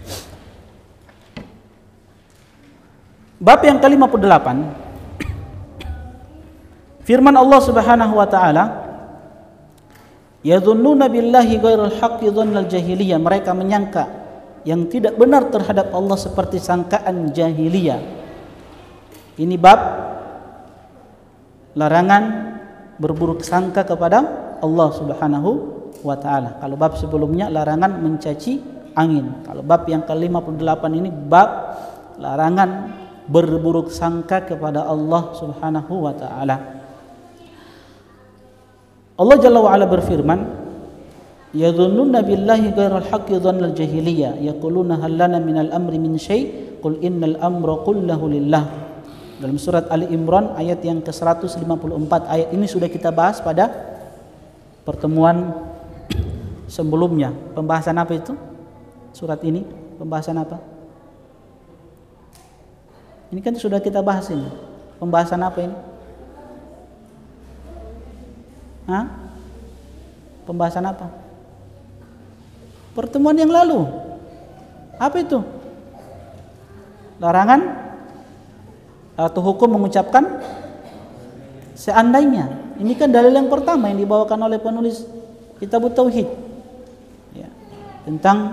Bab yang ke lima puluh delapan. Firman Allah Subhanahu wa ta'ala, yadhunnuna billahi ghairal haqqi dhannal jahiliyah. Mereka menyangka yang tidak benar terhadap Allah seperti sangkaan jahiliyah. Ini bab larangan berburuk sangka kepada Allah Subhanahu wa ta'ala. Kalau bab sebelumnya larangan mencaci angin. Kalau bab yang ke lima puluh delapan ini bab larangan berburuk sangka kepada Allah Subhanahu wa ta'ala. Allah Jalla wa Ala berfirman, yadhunnuna billahi ghairal haqqi dhannal jahiliyah yaquluna hal lana minal amri min syai' qul innal amra kullahu lillah. Dalam surat Ali Imran ayat yang ke seratus lima puluh empat. Ayat ini sudah kita bahas pada pertemuan sebelumnya. Pembahasan apa itu? Surat ini pembahasan apa? Ini kan sudah kita bahas ini. Pembahasan apa ini? Hah? Pembahasan apa? Pertemuan yang lalu. Apa itu? Larangan atau hukum mengucapkan seandainya. Ini kan dalil yang pertama yang dibawakan oleh penulis Kitab Tauhid ya, tentang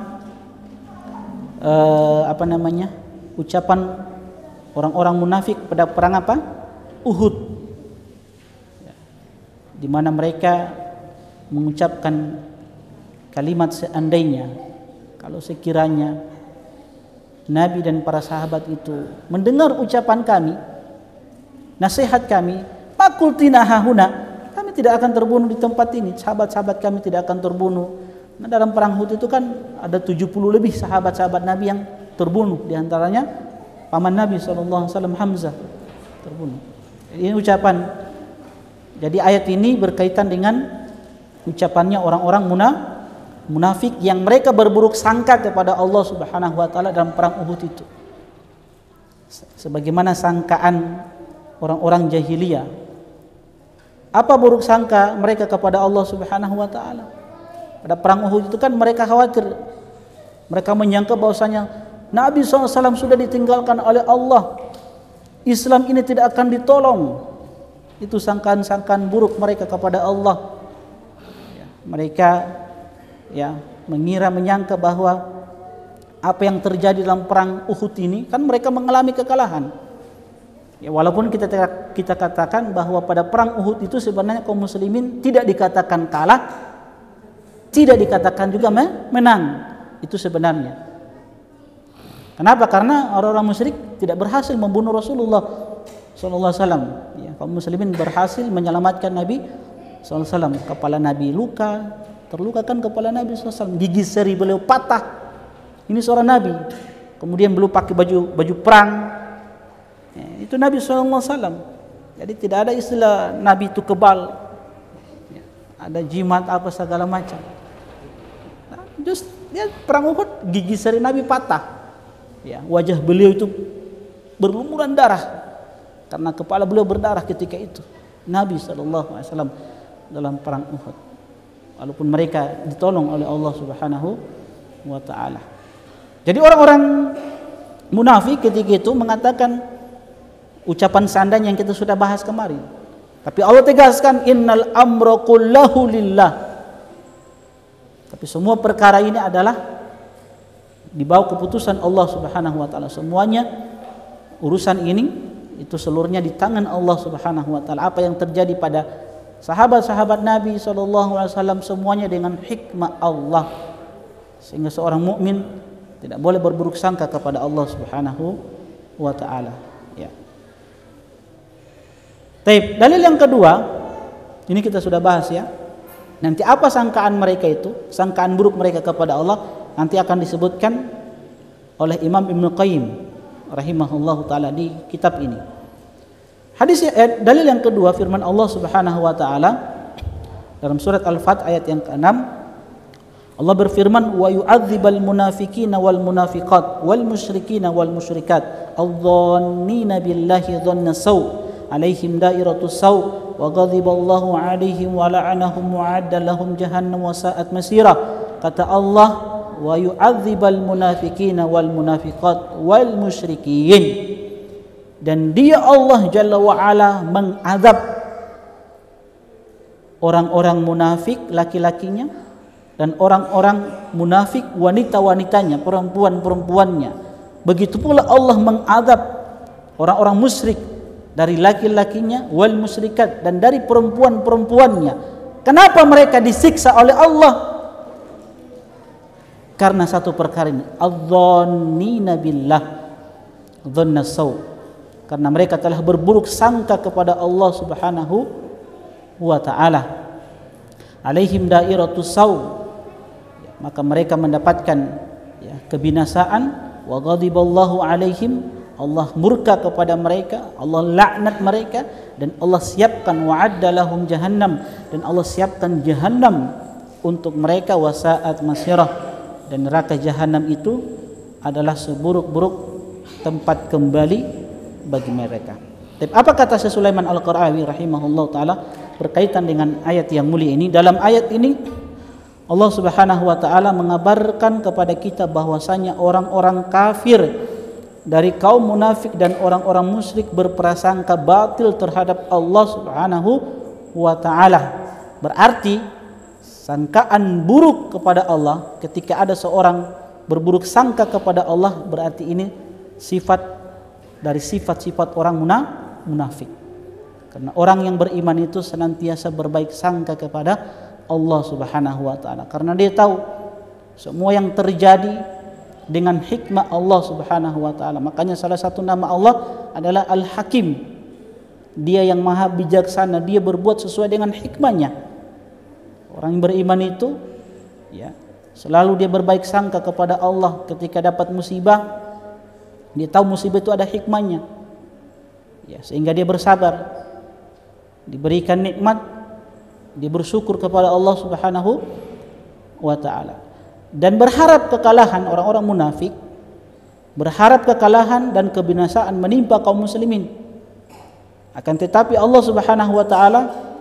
uh, apa namanya ucapan orang-orang munafik pada perang apa? Uhud ya, di mana mereka mengucapkan kalimat seandainya, kalau sekiranya Nabi dan para sahabat itu mendengar ucapan kami, nasihat kami, makultina hahuna, kami tidak akan terbunuh di tempat ini, sahabat-sahabat kami tidak akan terbunuh. Nah, dalam perang Uhud itu kan ada tujuh puluh lebih sahabat-sahabat Nabi yang terbunuh, di antaranya paman Nabi shallallahu alaihi wasallam Hamzah terbunuh. Ini ucapan. Jadi ayat ini berkaitan dengan ucapannya orang-orang munafik munafik yang mereka berburuk sangka kepada Allah Subhanahu wa ta'ala dalam perang Uhud itu, sebagaimana sangkaan orang-orang jahiliyah. Apa buruk sangka mereka kepada Allah Subhanahu wa ta'ala? Pada perang Uhud itu kan mereka khawatir, mereka menyangka bahwasanya Nabi shallallahu alaihi wasallam sudah ditinggalkan oleh Allah, Islam ini tidak akan ditolong. Itu sangkaan-sangkaan buruk mereka kepada Allah. Mereka ya mengira, menyangka bahwa apa yang terjadi dalam perang Uhud ini kan mereka mengalami kekalahan. Ya, walaupun kita kita katakan bahwa pada perang Uhud itu sebenarnya kaum muslimin tidak dikatakan kalah, tidak dikatakan juga menang. Itu sebenarnya. Kenapa? Karena orang-orang musyrik tidak berhasil membunuh Rasulullah shallallahu alaihi wasallam. Ya, kaum muslimin berhasil menyelamatkan Nabi shallallahu alaihi wasallam. Kepala Nabi luka, terlukakan kepala Nabi shallallahu alaihi wasallam, gigi seri beliau patah. Ini seorang Nabi. Kemudian beliau pakai baju baju perang. Ya, itu Nabi shallallahu alaihi wasallam. Jadi tidak ada istilah Nabi itu kebal, ya, ada jimat apa segala macam. Nah, just dia perang Uhud, gigi seri Nabi patah. Ya, wajah beliau itu berlumuran darah karena kepala beliau berdarah ketika itu. Nabi shallallahu alaihi wasallam dalam perang Uhud. Walaupun mereka ditolong oleh Allah Subhanahu wa taala. Jadi orang-orang munafik ketika itu mengatakan ucapan seandainya yang kita sudah bahas kemarin. Tapi Allah tegaskan innal amra kullahu lillah. Tapi semua perkara ini adalah di bawah keputusan Allah Subhanahu wa taala. Semuanya urusan ini itu seluruhnya di tangan Allah Subhanahu wa taala. Apa yang terjadi pada sahabat-sahabat Nabi sallallahu alaihi wasallam semuanya dengan hikmah Allah. Sehingga seorang mukmin tidak boleh berburuk sangka kepada Allah Subhanahu wa taala. Ya. Baik, dalil yang kedua, ini kita sudah bahas ya. Nanti apa sangkaan mereka itu, sangkaan buruk mereka kepada Allah nanti akan disebutkan oleh Imam Ibnu Qayyim rahimahullahu taala di kitab ini. Hadis eh, dalil yang kedua firman Allah Subhanahu wa taala dalam surat Al-Fath ayat yang keenam, Allah berfirman wa yu'adzibal munafiqina wal munafiqat wal musyrikina wal musyrikat adh-dhannina billahi dhanna saw alaihim dairatus saw wa ghadiballahu alaihim wa la'anahum wa 'adda lahum jahannam wa sa'at masira. Kata Allah wa yu'adzibal munafiqina wal munafiqat wal musyrikin, dan dia Allah Jalla wa Ala mengazab orang-orang munafik laki-lakinya dan orang-orang munafik wanita-wanitanya, perempuan-perempuannya. Begitu pula Allah mengazab orang-orang musyrik dari laki-lakinya wal musyrikat dan dari perempuan-perempuannya. Kenapa mereka disiksa oleh Allah? Karena satu perkara ini, adh-dhannina billah dhanna saw, karena mereka telah berburuk sangka kepada Allah Subhanahu wa taala. Alaihim dairatus saw, maka mereka mendapatkan ya, kebinasaan. Wa ghadiballahu alaihim, Allah murka kepada mereka, Allah laknat mereka, dan Allah siapkan wa'adda lahum jahannam, dan Allah siapkan jahannam untuk mereka, wasa'at masirah, dan neraka jahanam itu adalah seburuk-buruk tempat kembali bagi mereka. Tapi apa kata Syekh Sulaiman Al-Qarawi rahimahullah taala berkaitan dengan ayat yang mulia ini? Dalam ayat ini Allah Subhanahu wa taala mengabarkan kepada kita bahwasanya orang-orang kafir dari kaum munafik dan orang-orang musyrik berprasangka batil terhadap Allah Subhanahu wa taala. Berarti sangkaan buruk kepada Allah, ketika ada seorang berburuk sangka kepada Allah, berarti ini sifat dari sifat-sifat orang munafik. Karena orang yang beriman itu senantiasa berbaik sangka kepada Allah Subhanahu wa taala, karena dia tahu semua yang terjadi dengan hikmah Allah Subhanahu wa taala. Makanya salah satu nama Allah adalah Al-Hakim. Dia yang maha bijaksana, dia berbuat sesuai dengan hikmahnya. Orang yang beriman itu ya, selalu dia berbaik sangka kepada Allah. Ketika dapat musibah, dia tahu musibah itu ada hikmahnya ya, sehingga dia bersabar. Diberikan nikmat, dia bersyukur kepada Allah Subhanahu wa taala. Dan berharap kekalahan, orang-orang munafik berharap kekalahan dan kebinasaan menimpa kaum muslimin. Akan tetapi Allah Subhanahu wa taala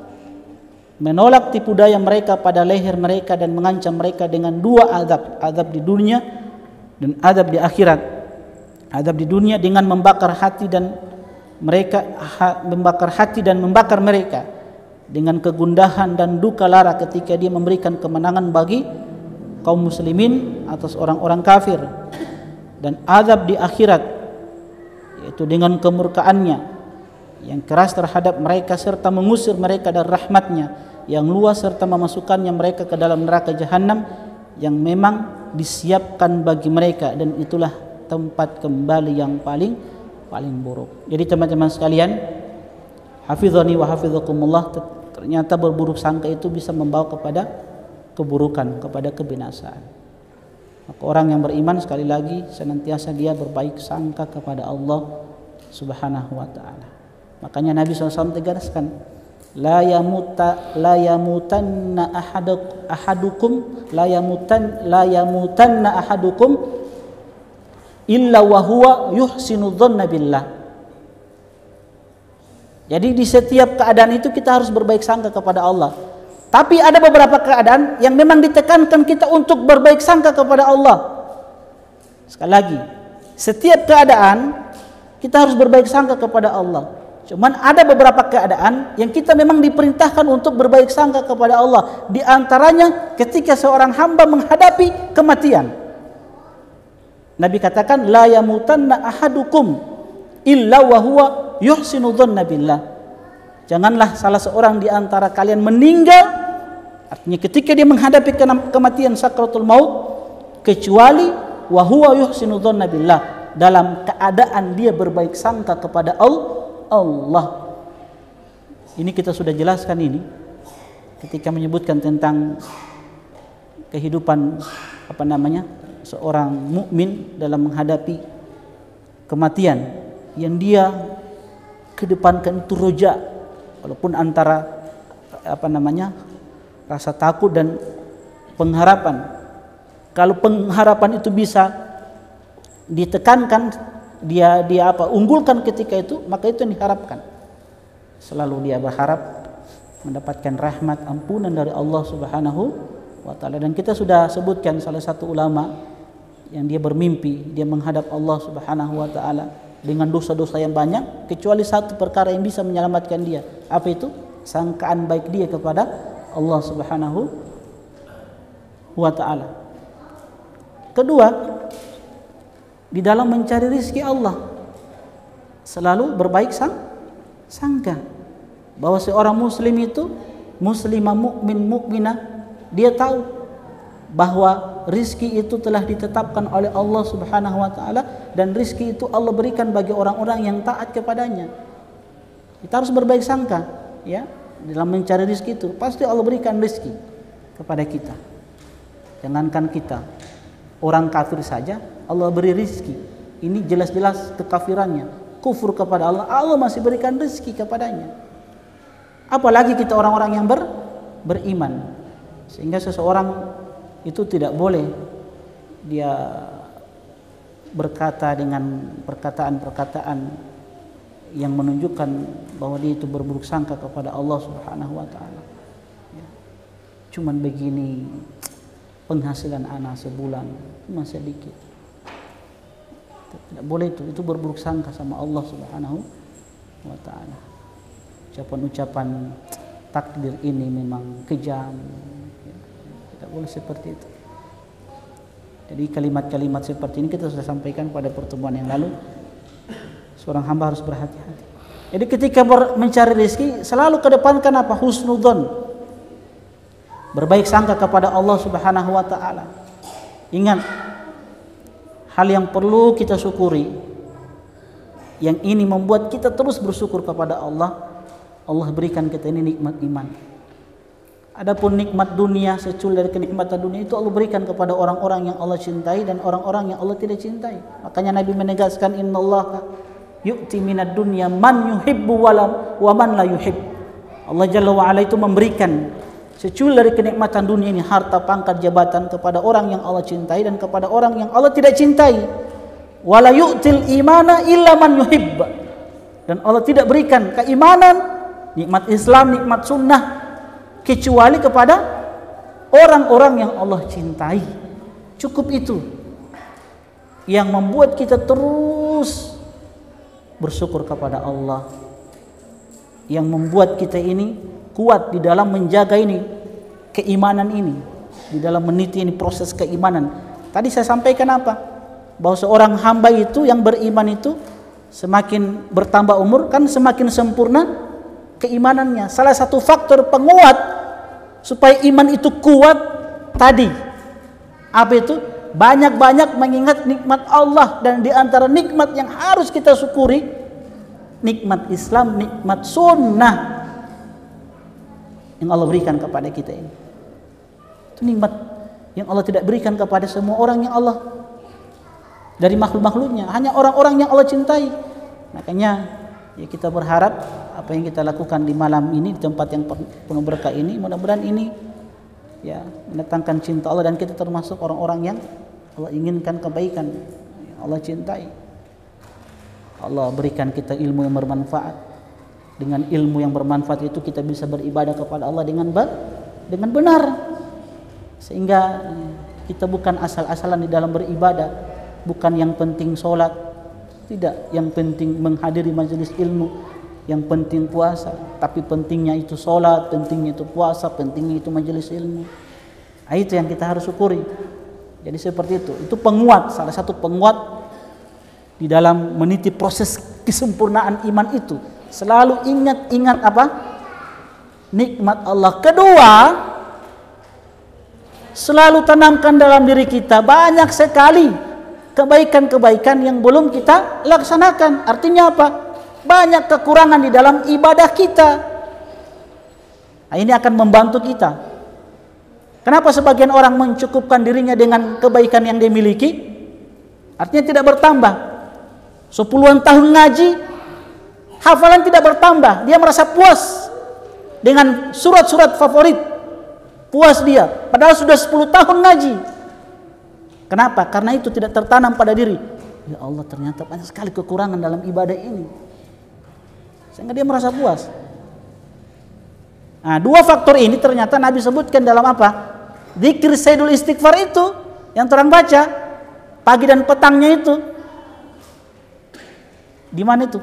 menolak tipu daya mereka pada leher mereka dan mengancam mereka dengan dua azab, azab di dunia dan azab di akhirat. Azab di dunia dengan membakar hati dan mereka ha, membakar hati dan membakar mereka dengan kegundahan dan duka lara ketika dia memberikan kemenangan bagi kaum muslimin atas orang-orang kafir. Dan azab di akhirat yaitu dengan kemurkaannya yang keras terhadap mereka serta mengusir mereka dari rahmatnya yang luas serta memasukkannya mereka ke dalam neraka jahanam yang memang disiapkan bagi mereka, dan itulah tempat kembali yang paling paling buruk. Jadi teman-teman sekalian, hafizani wa hafizakumullah, ternyata berburuk sangka itu bisa membawa kepada keburukan, kepada kebinasaan. Maka orang yang beriman sekali lagi senantiasa dia berbaik sangka kepada Allah Subhanahu wa taala. Makanya Nabi shallallahu alaihi wasallam tegaskan, la yamuta la yamutanna ahaduk, ahadukum la yamutan la yamutanna ahadukum illa wa huwa yuhsinu dhanna billah. Jadi di setiap keadaan itu kita harus berbaik sangka kepada Allah. Tapi ada beberapa keadaan yang memang ditekankan kita untuk berbaik sangka kepada Allah. Sekali lagi, setiap keadaan kita harus berbaik sangka kepada Allah. Cuman ada beberapa keadaan yang kita memang diperintahkan untuk berbaik sangka kepada Allah. Di antaranya ketika seorang hamba menghadapi kematian. Nabi katakan, la yamutanna ahadukum illa wa huwa yuhsinu dhanna billah. Janganlah salah seorang di antara kalian meninggal, artinya ketika dia menghadapi kematian sakratul maut, kecuali wa huwa yuhsinu dhanna billah, dalam keadaan dia berbaik sangka kepada Allah. Ini kita sudah jelaskan ini ketika menyebutkan tentang kehidupan apa namanya seorang mukmin dalam menghadapi kematian, yang dia kedepankan itu roja, walaupun antara apa namanya rasa takut dan pengharapan. Kalau pengharapan itu bisa ditekankan, dia dia apa unggulkan ketika itu, maka itu yang diharapkan. Selalu dia berharap mendapatkan rahmat ampunan dari Allah Subhanahu wa taala. Dan kita sudah sebutkan salah satu ulama yang dia bermimpi dia menghadap Allah Subhanahu wa taala dengan dosa-dosa yang banyak, kecuali satu perkara yang bisa menyelamatkan dia. Apa itu? Sangkaan baik dia kepada Allah Subhanahu wa taala. Kedua, di dalam mencari rizki Allah selalu berbaik sang, sangka bahwa seorang muslim itu, muslimah mukmin mukminah, dia tahu bahwa rizki itu telah ditetapkan oleh Allah Subhanahu wa taala, dan rizki itu Allah berikan bagi orang-orang yang taat kepadanya. Kita harus berbaik sangka ya dalam mencari rizki itu. Pasti Allah berikan rizki kepada kita. Jangankan kita, orang kafir saja Allah beri rizki. Ini jelas-jelas kekafirannya, kufur kepada Allah, Allah masih berikan rizki kepadanya. Apalagi kita orang-orang yang ber, beriman. Sehingga seseorang itu tidak boleh dia berkata dengan perkataan-perkataan yang menunjukkan bahwa dia itu berburuk sangka kepada Allah Subhanahu wa taala. Ya. Cuman begini, penghasilan anak sebulan masih sedikit. Tidak boleh itu, itu berburuk sangka sama Allah Subhanahu wa taala. Ucapan-ucapan takdir ini memang kejam. Tidak boleh seperti itu. Jadi kalimat-kalimat seperti ini kita sudah sampaikan pada pertemuan yang lalu. Seorang hamba harus berhati-hati. Jadi ketika mencari rezeki selalu kedepankan apa? Husnudzon. Berbaik sangka kepada Allah Subhanahu wa taala. Ingat, hal yang perlu kita syukuri, yang ini membuat kita terus bersyukur kepada Allah. Allah berikan kita ini nikmat iman. Adapun nikmat dunia, secul dari kenikmatan dunia itu Allah berikan kepada orang-orang yang Allah cintai dan orang-orang yang Allah tidak cintai. Makanya Nabi menegaskan, innallaha yu'ti minad dunya man yuhibbu wa man la yuhib. Allah Jalla wa Ala itu memberikan secul dari kenikmatan dunia ini, harta, pangkat, jabatan, kepada orang yang Allah cintai dan kepada orang yang Allah tidak cintai. Wala yu'til imana illa man yuhib. Dan Allah tidak berikan keimanan, nikmat Islam, nikmat sunnah, kecuali kepada orang-orang yang Allah cintai. Cukup itu yang membuat kita terus bersyukur kepada Allah, yang membuat kita ini kuat di dalam menjaga ini keimanan ini, di dalam meniti ini proses keimanan. Tadi saya sampaikan apa? Bahwa seorang hamba itu yang beriman itu semakin bertambah umur kan semakin sempurna keimanannya. Salah satu faktor penguat supaya iman itu kuat tadi apa itu? Banyak-banyak mengingat nikmat Allah, dan di antara nikmat yang harus kita syukuri nikmat Islam, nikmat sunnah yang Allah berikan kepada kita ini. Itu nikmat yang Allah tidak berikan kepada semua orang yang Allah dari makhluk-makhluknya, hanya orang-orang yang Allah cintai. Makanya ya kita berharap apa yang kita lakukan di malam ini, di tempat yang penuh berkah ini, mudah-mudahan ini ya mendatangkan cinta Allah dan kita termasuk orang-orang yang Allah inginkan kebaikan, yang Allah cintai. Allah berikan kita ilmu yang bermanfaat. Dengan ilmu yang bermanfaat itu kita bisa beribadah kepada Allah dengan dengan benar. Sehingga kita bukan asal-asalan di dalam beribadah, bukan yang penting sholat, tidak, yang penting menghadiri majelis ilmu, yang penting puasa, tapi pentingnya itu sholat, pentingnya itu puasa, pentingnya itu majelis ilmu. Nah, itu yang kita harus syukuri. Jadi seperti itu. Itu penguat, salah satu penguat di dalam meniti proses kesempurnaan iman itu. Selalu ingat-ingat apa? Nikmat Allah. Kedua, selalu tanamkan dalam diri kita banyak sekali kebaikan-kebaikan yang belum kita laksanakan. Artinya apa? Banyak kekurangan di dalam ibadah kita. Nah, ini akan membantu kita. Kenapa sebagian orang mencukupkan dirinya dengan kebaikan yang dia miliki? Artinya tidak bertambah. Sepuluhan tahun ngaji, hafalan tidak bertambah. Dia merasa puas dengan surat-surat favorit. Puas dia, padahal sudah sepuluh tahun ngaji. Kenapa? Karena itu tidak tertanam pada diri. Ya Allah, ternyata banyak sekali kekurangan dalam ibadah ini, sehingga dia merasa puas. Nah, dua faktor ini ternyata Nabi sebutkan dalam apa? Zikir Sayyidul Istighfar itu yang terang baca pagi dan petangnya itu. Di mana itu?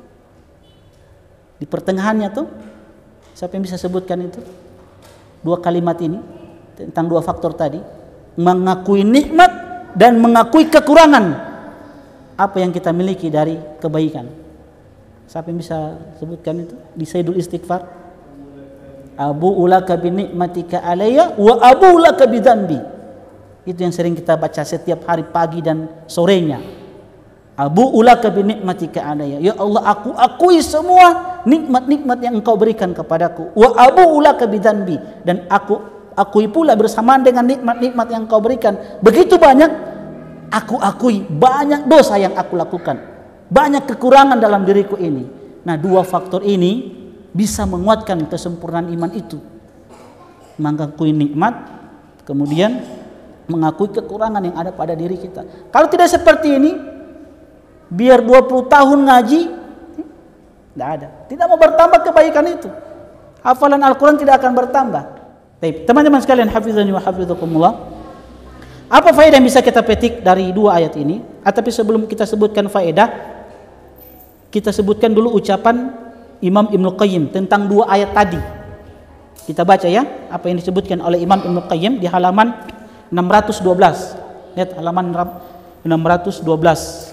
Di pertengahannya tuh. Siapa yang bisa sebutkan itu? Dua kalimat ini tentang dua faktor tadi, mengakui nikmat dan mengakui kekurangan apa yang kita miliki dari kebaikan. Siapa yang bisa sebutkan itu di Sayyidul Istighfar? Abu ulaka bi nikmatika alayya wa abu ulaka bi dzambi. Itu yang sering kita baca setiap hari pagi dan sorenya. Abu ulaka bi nikmatika alayya. Ya Allah, aku akui semua nikmat-nikmat yang Engkau berikan kepadaku. Wa abu ulaka bi dzambi, dan aku akui pula bersamaan dengan nikmat-nikmat yang Engkau berikan. Begitu banyak, aku akui banyak dosa yang aku lakukan. Banyak kekurangan dalam diriku ini. Nah, dua faktor ini bisa menguatkan kesempurnaan iman itu. Mengakui nikmat, kemudian mengakui kekurangan yang ada pada diri kita. Kalau tidak seperti ini, biar dua puluh tahun ngaji, tidak ada. Tidak mau bertambah kebaikan itu. Hafalan Al-Quran tidak akan bertambah. Teman-teman sekalian, hafizani wa hafizakumullah. Apa faedah yang bisa kita petik dari dua ayat ini? Tapi sebelum kita sebutkan faedah, kita sebutkan dulu ucapan Imam Ibnu Qayyim tentang dua ayat tadi. Kita baca ya, apa yang disebutkan oleh Imam Ibnu Qayyim di halaman enam ratus dua belas. Lihat halaman enam ratus dua belas.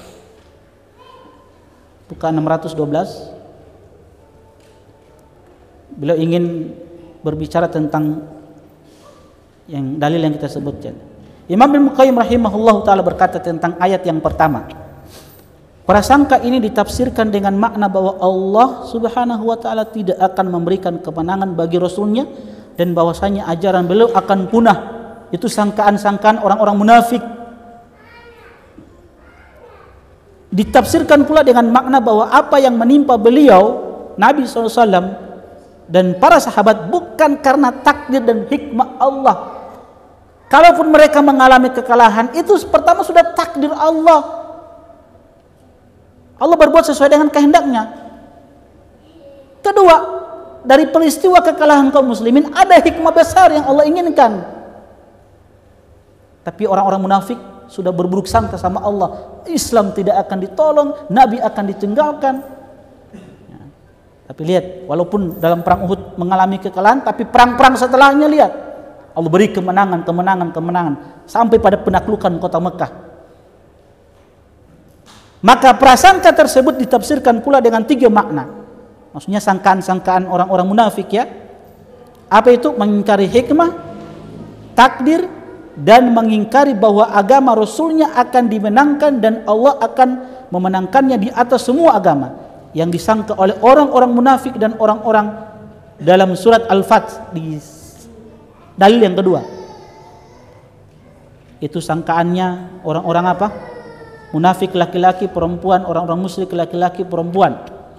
Bukan enam ratus dua belas. Beliau ingin berbicara tentang yang dalil yang kita sebutkan. Imam Ibnu Qayyim rahimahullah taala berkata tentang ayat yang pertama. Prasangka ini ditafsirkan dengan makna bahwa Allah Subhanahu wa taala tidak akan memberikan kemenangan bagi Rasulnya dan bahwasanya ajaran beliau akan punah. Itu sangkaan-sangkaan orang-orang munafik. Ditafsirkan pula dengan makna bahwa apa yang menimpa beliau Nabi shallallahu alaihi wasallam dan para sahabat bukan karena takdir dan hikmah Allah. Kalaupun mereka mengalami kekalahan, itu pertama sudah takdir Allah. Allah berbuat sesuai dengan kehendaknya. Kedua, dari peristiwa kekalahan kaum muslimin ada hikmah besar yang Allah inginkan. Tapi orang-orang munafik sudah berburuk sangka sama Allah. Islam tidak akan ditolong, Nabi akan ditinggalkan. Ya. Tapi lihat, walaupun dalam perang Uhud mengalami kekalahan, tapi perang-perang setelahnya lihat, Allah beri kemenangan, kemenangan, kemenangan sampai pada penaklukan kota Mekah. Maka prasangka tersebut ditafsirkan pula dengan tiga makna. Maksudnya sangkaan-sangkaan orang-orang munafik ya. Apa itu? Mengingkari hikmah, takdir, dan mengingkari bahwa agama Rasulnya akan dimenangkan dan Allah akan memenangkannya di atas semua agama. Yang disangka oleh orang-orang munafik dan orang-orang dalam surat Al-Fath di, Dalil yang kedua, itu sangkaannya orang-orang apa? Munafik laki-laki, perempuan, orang-orang musyrik laki-laki, perempuan.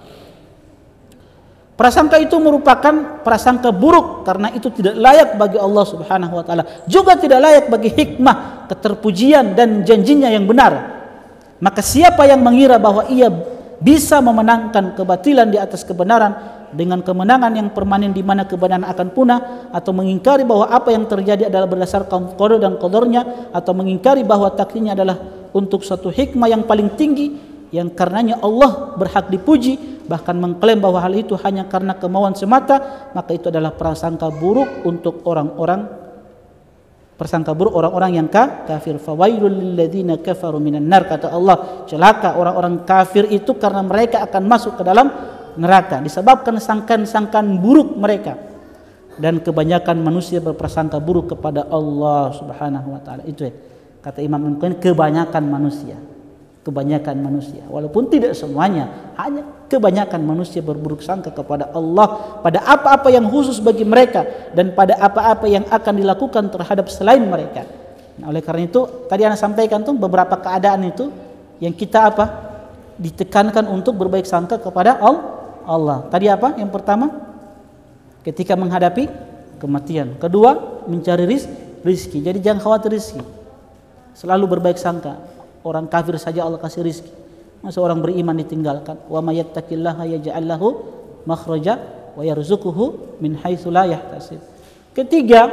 Prasangka itu merupakan prasangka buruk karena itu tidak layak bagi Allah Subhanahu wa taala, juga tidak layak bagi hikmah, keterpujian dan janjinya yang benar. Maka siapa yang mengira bahwa ia bisa memenangkan kebatilan di atas kebenaran dengan kemenangan yang permanen di mana kebenaran akan punah, atau mengingkari bahwa apa yang terjadi adalah berdasarkan qada dan qadarnya, atau mengingkari bahwa takdirnya adalah untuk suatu hikmah yang paling tinggi yang karenanya Allah berhak dipuji, bahkan mengklaim bahwa hal itu hanya karena kemauan semata, maka itu adalah prasangka buruk untuk orang-orang prasangka buruk orang-orang yang kafir. Fawailul lilladzina kafaru minan nar, kata Allah, celaka orang-orang kafir itu karena mereka akan masuk ke dalam neraka disebabkan sangkaan-sangkaan buruk mereka, dan kebanyakan manusia berprasangka buruk kepada Allah Subhanahu wa taala. Itu ya, kata Imam Al-Qayyim, kebanyakan manusia. Kebanyakan manusia, walaupun tidak semuanya, hanya kebanyakan manusia berburuk sangka kepada Allah pada apa-apa yang khusus bagi mereka dan pada apa-apa yang akan dilakukan terhadap selain mereka. Nah, oleh karena itu tadi Anda sampaikan tuh beberapa keadaan itu yang kita apa? Ditekankan untuk berbaik sangka kepada Allah. Tadi apa? Yang pertama, ketika menghadapi kematian. Kedua, mencari rizki. Jadi jangan khawatir rizki. Selalu berbaik sangka. Orang kafir saja Allah kasih rizki, masa orang beriman ditinggalkan? Wa may yattaqillaha yaj'al lahu makhraja wa yarzuquhu min haitsu la yahtasib. Ketiga,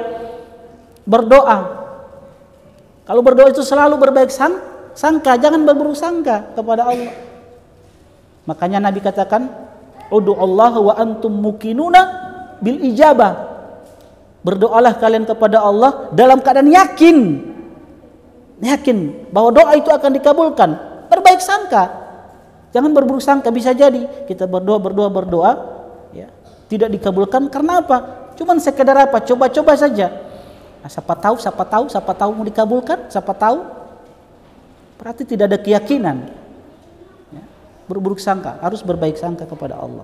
berdoa. Kalau berdoa itu selalu berbaik sangka, jangan berburuk sangka kepada Allah. Makanya Nabi katakan, "Ud'u Allah wa antum muqinuna bil ijabah." Berdoalah kalian kepada Allah dalam keadaan yakin. Yakin bahwa doa itu akan dikabulkan. Berbaik sangka, jangan berburuk sangka. Bisa jadi kita berdoa berdoa berdoa ya, tidak dikabulkan karena apa? Cuman sekedar apa? Coba-coba saja. Nah, siapa tahu, siapa tahu, siapa tahu mau dikabulkan, siapa tahu. Berarti tidak ada keyakinan. Ya, berburuk sangka, harus berbaik sangka kepada Allah.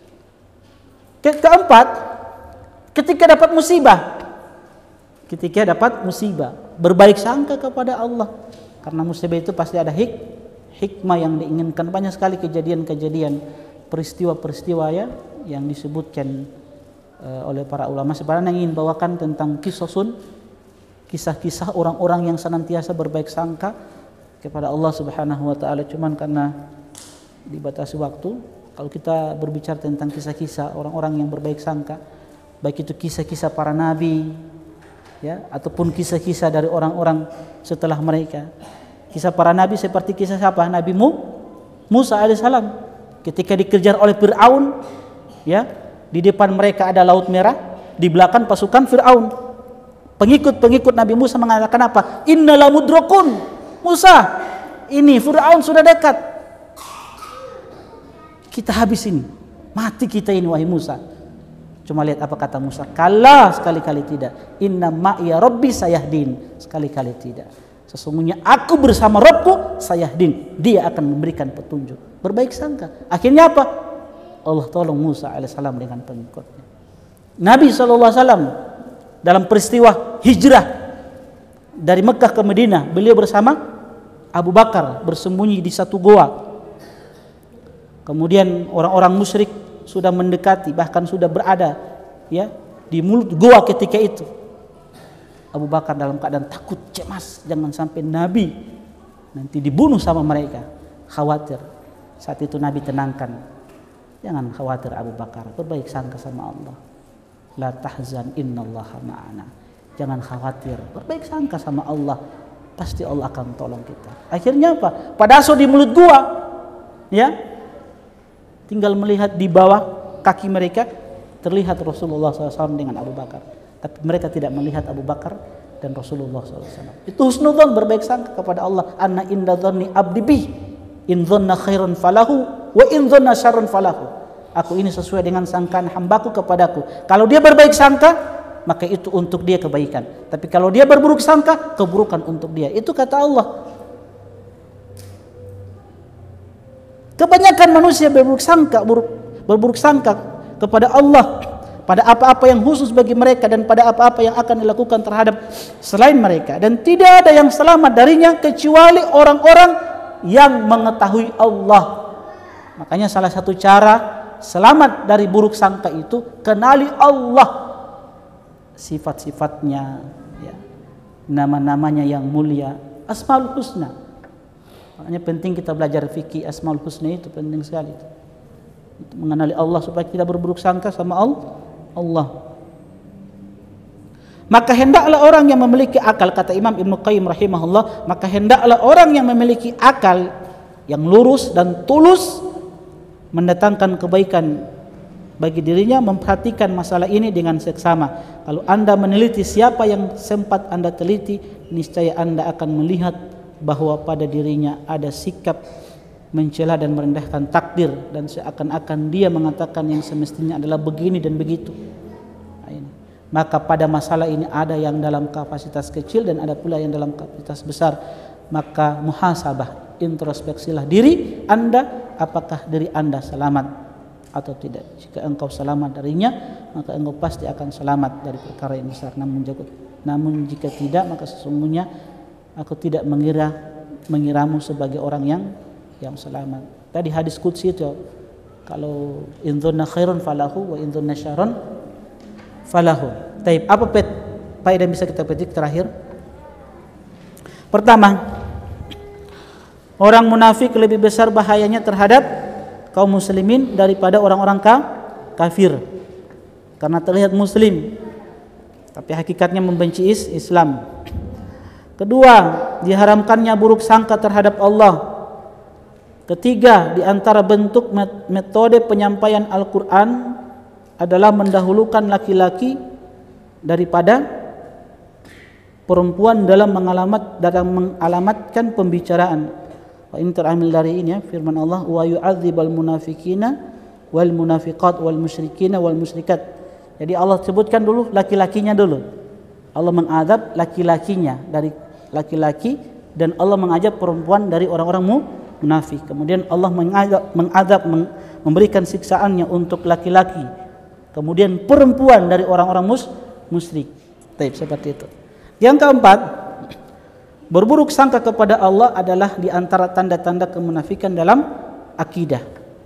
Ke keempat, ketika dapat musibah. Ketika dapat musibah, berbaik sangka kepada Allah, karena musibah itu pasti ada hik hikmah yang diinginkan. Banyak sekali kejadian-kejadian, peristiwa-peristiwa ya yang disebutkan uh, oleh para ulama. Sebenarnya ingin bawakan tentang kisosun, kisah-kisah orang-orang yang senantiasa berbaik sangka kepada Allah Subhanahu wa taala. Cuman karena dibatasi waktu, kalau kita berbicara tentang kisah-kisah orang-orang yang berbaik sangka, baik itu kisah-kisah para nabi ya, ataupun kisah-kisah dari orang-orang setelah mereka. Kisah para nabi seperti kisah siapa? Nabi Musa alaihissalam ketika dikejar oleh Fir'aun ya, di depan mereka ada laut merah, di belakang pasukan Fir'aun. Pengikut-pengikut Nabi Musa mengatakan apa? Innala mudrakun. Musa, ini Fir'aun sudah dekat, kita habis ini, mati kita ini wahai Musa. Cuma lihat apa kata Musa, kala, sekali-kali tidak. Inna ma'iya rabbi sayahdin, sekali-kali tidak. Sesungguhnya aku bersama Rabbku sayahdin, dia akan memberikan petunjuk. Berbaik sangka. Akhirnya apa? Allah tolong Musa alaihissalam dengan pengikutnya. Nabi shallallahu alaihi wasallam dalam peristiwa hijrah dari Mekah ke Madinah, beliau bersama Abu Bakar bersembunyi di satu goa. Kemudian orang-orang musyrik sudah mendekati, bahkan sudah berada ya di mulut goa ketika itu. Abu Bakar dalam keadaan takut, cemas, jangan sampai Nabi nanti dibunuh sama mereka, khawatir. Saat itu Nabi tenangkan, jangan khawatir Abu Bakar, berbaik sangka sama Allah. La tahzan innallaha ma'ana. Jangan khawatir, berbaik sangka sama Allah, pasti Allah akan tolong kita. Akhirnya apa? Pada aso di mulut goa ya, tinggal melihat di bawah kaki mereka terlihat Rasulullah shallallahu alaihi wasallam dengan Abu Bakar. Tapi mereka tidak melihat Abu Bakar dan Rasulullah shallallahu alaihi wasallam. Itu husnudzon, berbaik sangka kepada Allah. Anna inda dzanni abdi bih, in dzanna khairan falahu wa in dzanna syarran falahu. Aku ini sesuai dengan sangkaan hambaku kepadaku. Kalau dia berbaik sangka, maka itu untuk dia kebaikan. Tapi kalau dia berburuk sangka, keburukan untuk dia. Itu kata Allah. Kebanyakan manusia berburuk sangka, buruk, berburuk sangka kepada Allah pada apa-apa yang khusus bagi mereka dan pada apa-apa yang akan dilakukan terhadap selain mereka, dan tidak ada yang selamat darinya kecuali orang-orang yang mengetahui Allah. Makanya salah satu cara selamat dari buruk sangka itu kenali Allah, sifat-sifatnya, ya, nama-namanya yang mulia, Asmaul Husna. Makanya penting kita belajar fikih Asmaul Husna, itu penting sekali. Untuk mengenali Allah supaya tidak berburuk sangka sama Allah. Maka hendaklah orang yang memiliki akal, kata Imam Ibnu Qayyim rahimahullah, maka hendaklah orang yang memiliki akal yang lurus dan tulus mendatangkan kebaikan bagi dirinya, memperhatikan masalah ini dengan seksama. Kalau Anda meneliti siapa yang sempat Anda teliti, niscaya Anda akan melihat bahwa pada dirinya ada sikap mencela dan merendahkan takdir, dan seakan-akan dia mengatakan yang semestinya adalah begini dan begitu. Nah, ini. Maka pada masalah ini ada yang dalam kapasitas kecil dan ada pula yang dalam kapasitas besar. Maka muhasabah, introspeksilah diri Anda, apakah diri Anda selamat atau tidak. Jika engkau selamat darinya, maka engkau pasti akan selamat dari perkara yang besar. Namun jika, namun jika tidak, maka sesungguhnya aku tidak mengira mengiramu sebagai orang yang yang selamat. Tadi hadis qudsi itu, kalau in dzanna khairun falahu wa in dzanna syarrun falahu. Taib, apa pet faedah yang bisa kita petik terakhir? Pertama, orang munafik lebih besar bahayanya terhadap kaum muslimin daripada orang-orang kafir, karena terlihat muslim tapi hakikatnya membenci Islam. Kedua, diharamkannya buruk sangka terhadap Allah. Ketiga, di antara bentuk metode penyampaian Al-Quran adalah mendahulukan laki-laki daripada perempuan dalam mengalamat dalam mengalamatkan pembicaraan. Ini terambil dari ini, ya, firman Allah, wa yu'adzibal munafiqina wal munafiqat wal musyrikina wal musyrikat. Jadi Allah sebutkan dulu laki-lakinya dulu. Allah mengadab laki-lakinya dari laki-laki, dan Allah mengajab perempuan dari orang-orang munafik. Kemudian Allah mengadab, mengadab memberikan siksaannya untuk laki-laki, kemudian perempuan dari orang-orang mus, musyrik. Baik, seperti itu. Yang keempat, berburuk sangka kepada Allah adalah di antara tanda-tanda kemunafikan dalam akidah.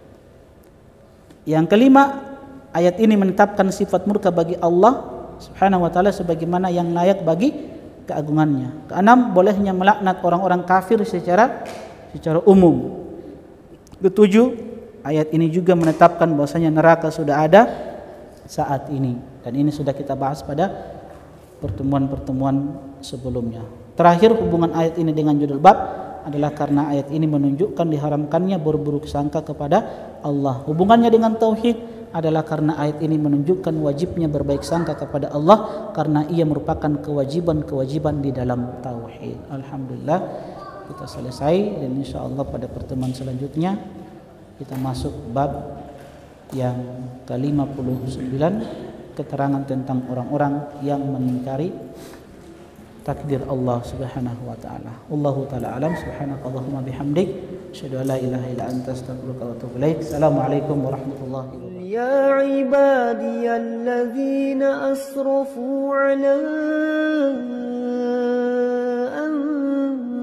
Yang kelima, ayat ini menetapkan sifat murka bagi Allah Subhanahu wa taala sebagaimana yang layak bagi keagungannya. Keenam, bolehnya melaknat orang-orang kafir secara secara umum. Ketujuh, ayat ini juga menetapkan bahwasanya neraka sudah ada saat ini, dan ini sudah kita bahas pada pertemuan-pertemuan sebelumnya. Terakhir, hubungan ayat ini dengan judul bab adalah karena ayat ini menunjukkan diharamkannya berburuk sangka kepada Allah. Hubungannya dengan tauhid adalah karena ayat ini menunjukkan wajibnya berbaik sangka kepada Allah, karena ia merupakan kewajiban-kewajiban di dalam tauhid. Alhamdulillah, kita selesai, dan insyaallah pada pertemuan selanjutnya kita masuk bab yang ke lima puluh sembilan, keterangan tentang orang-orang yang mengingkari takdir Allah Subhanahu wa taala. Wallahu taala alam. Subhanakallahumma bihamdik, asyhadu an la ilaha illa anta, astaghfiruka wa atubu ilaik. Assalamualaikum warahmatullahi wabarakatuh. يا عبادي الذين أسرفوا على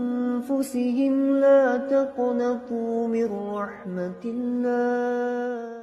أنفسهم لا تقنطوا من رحمة الله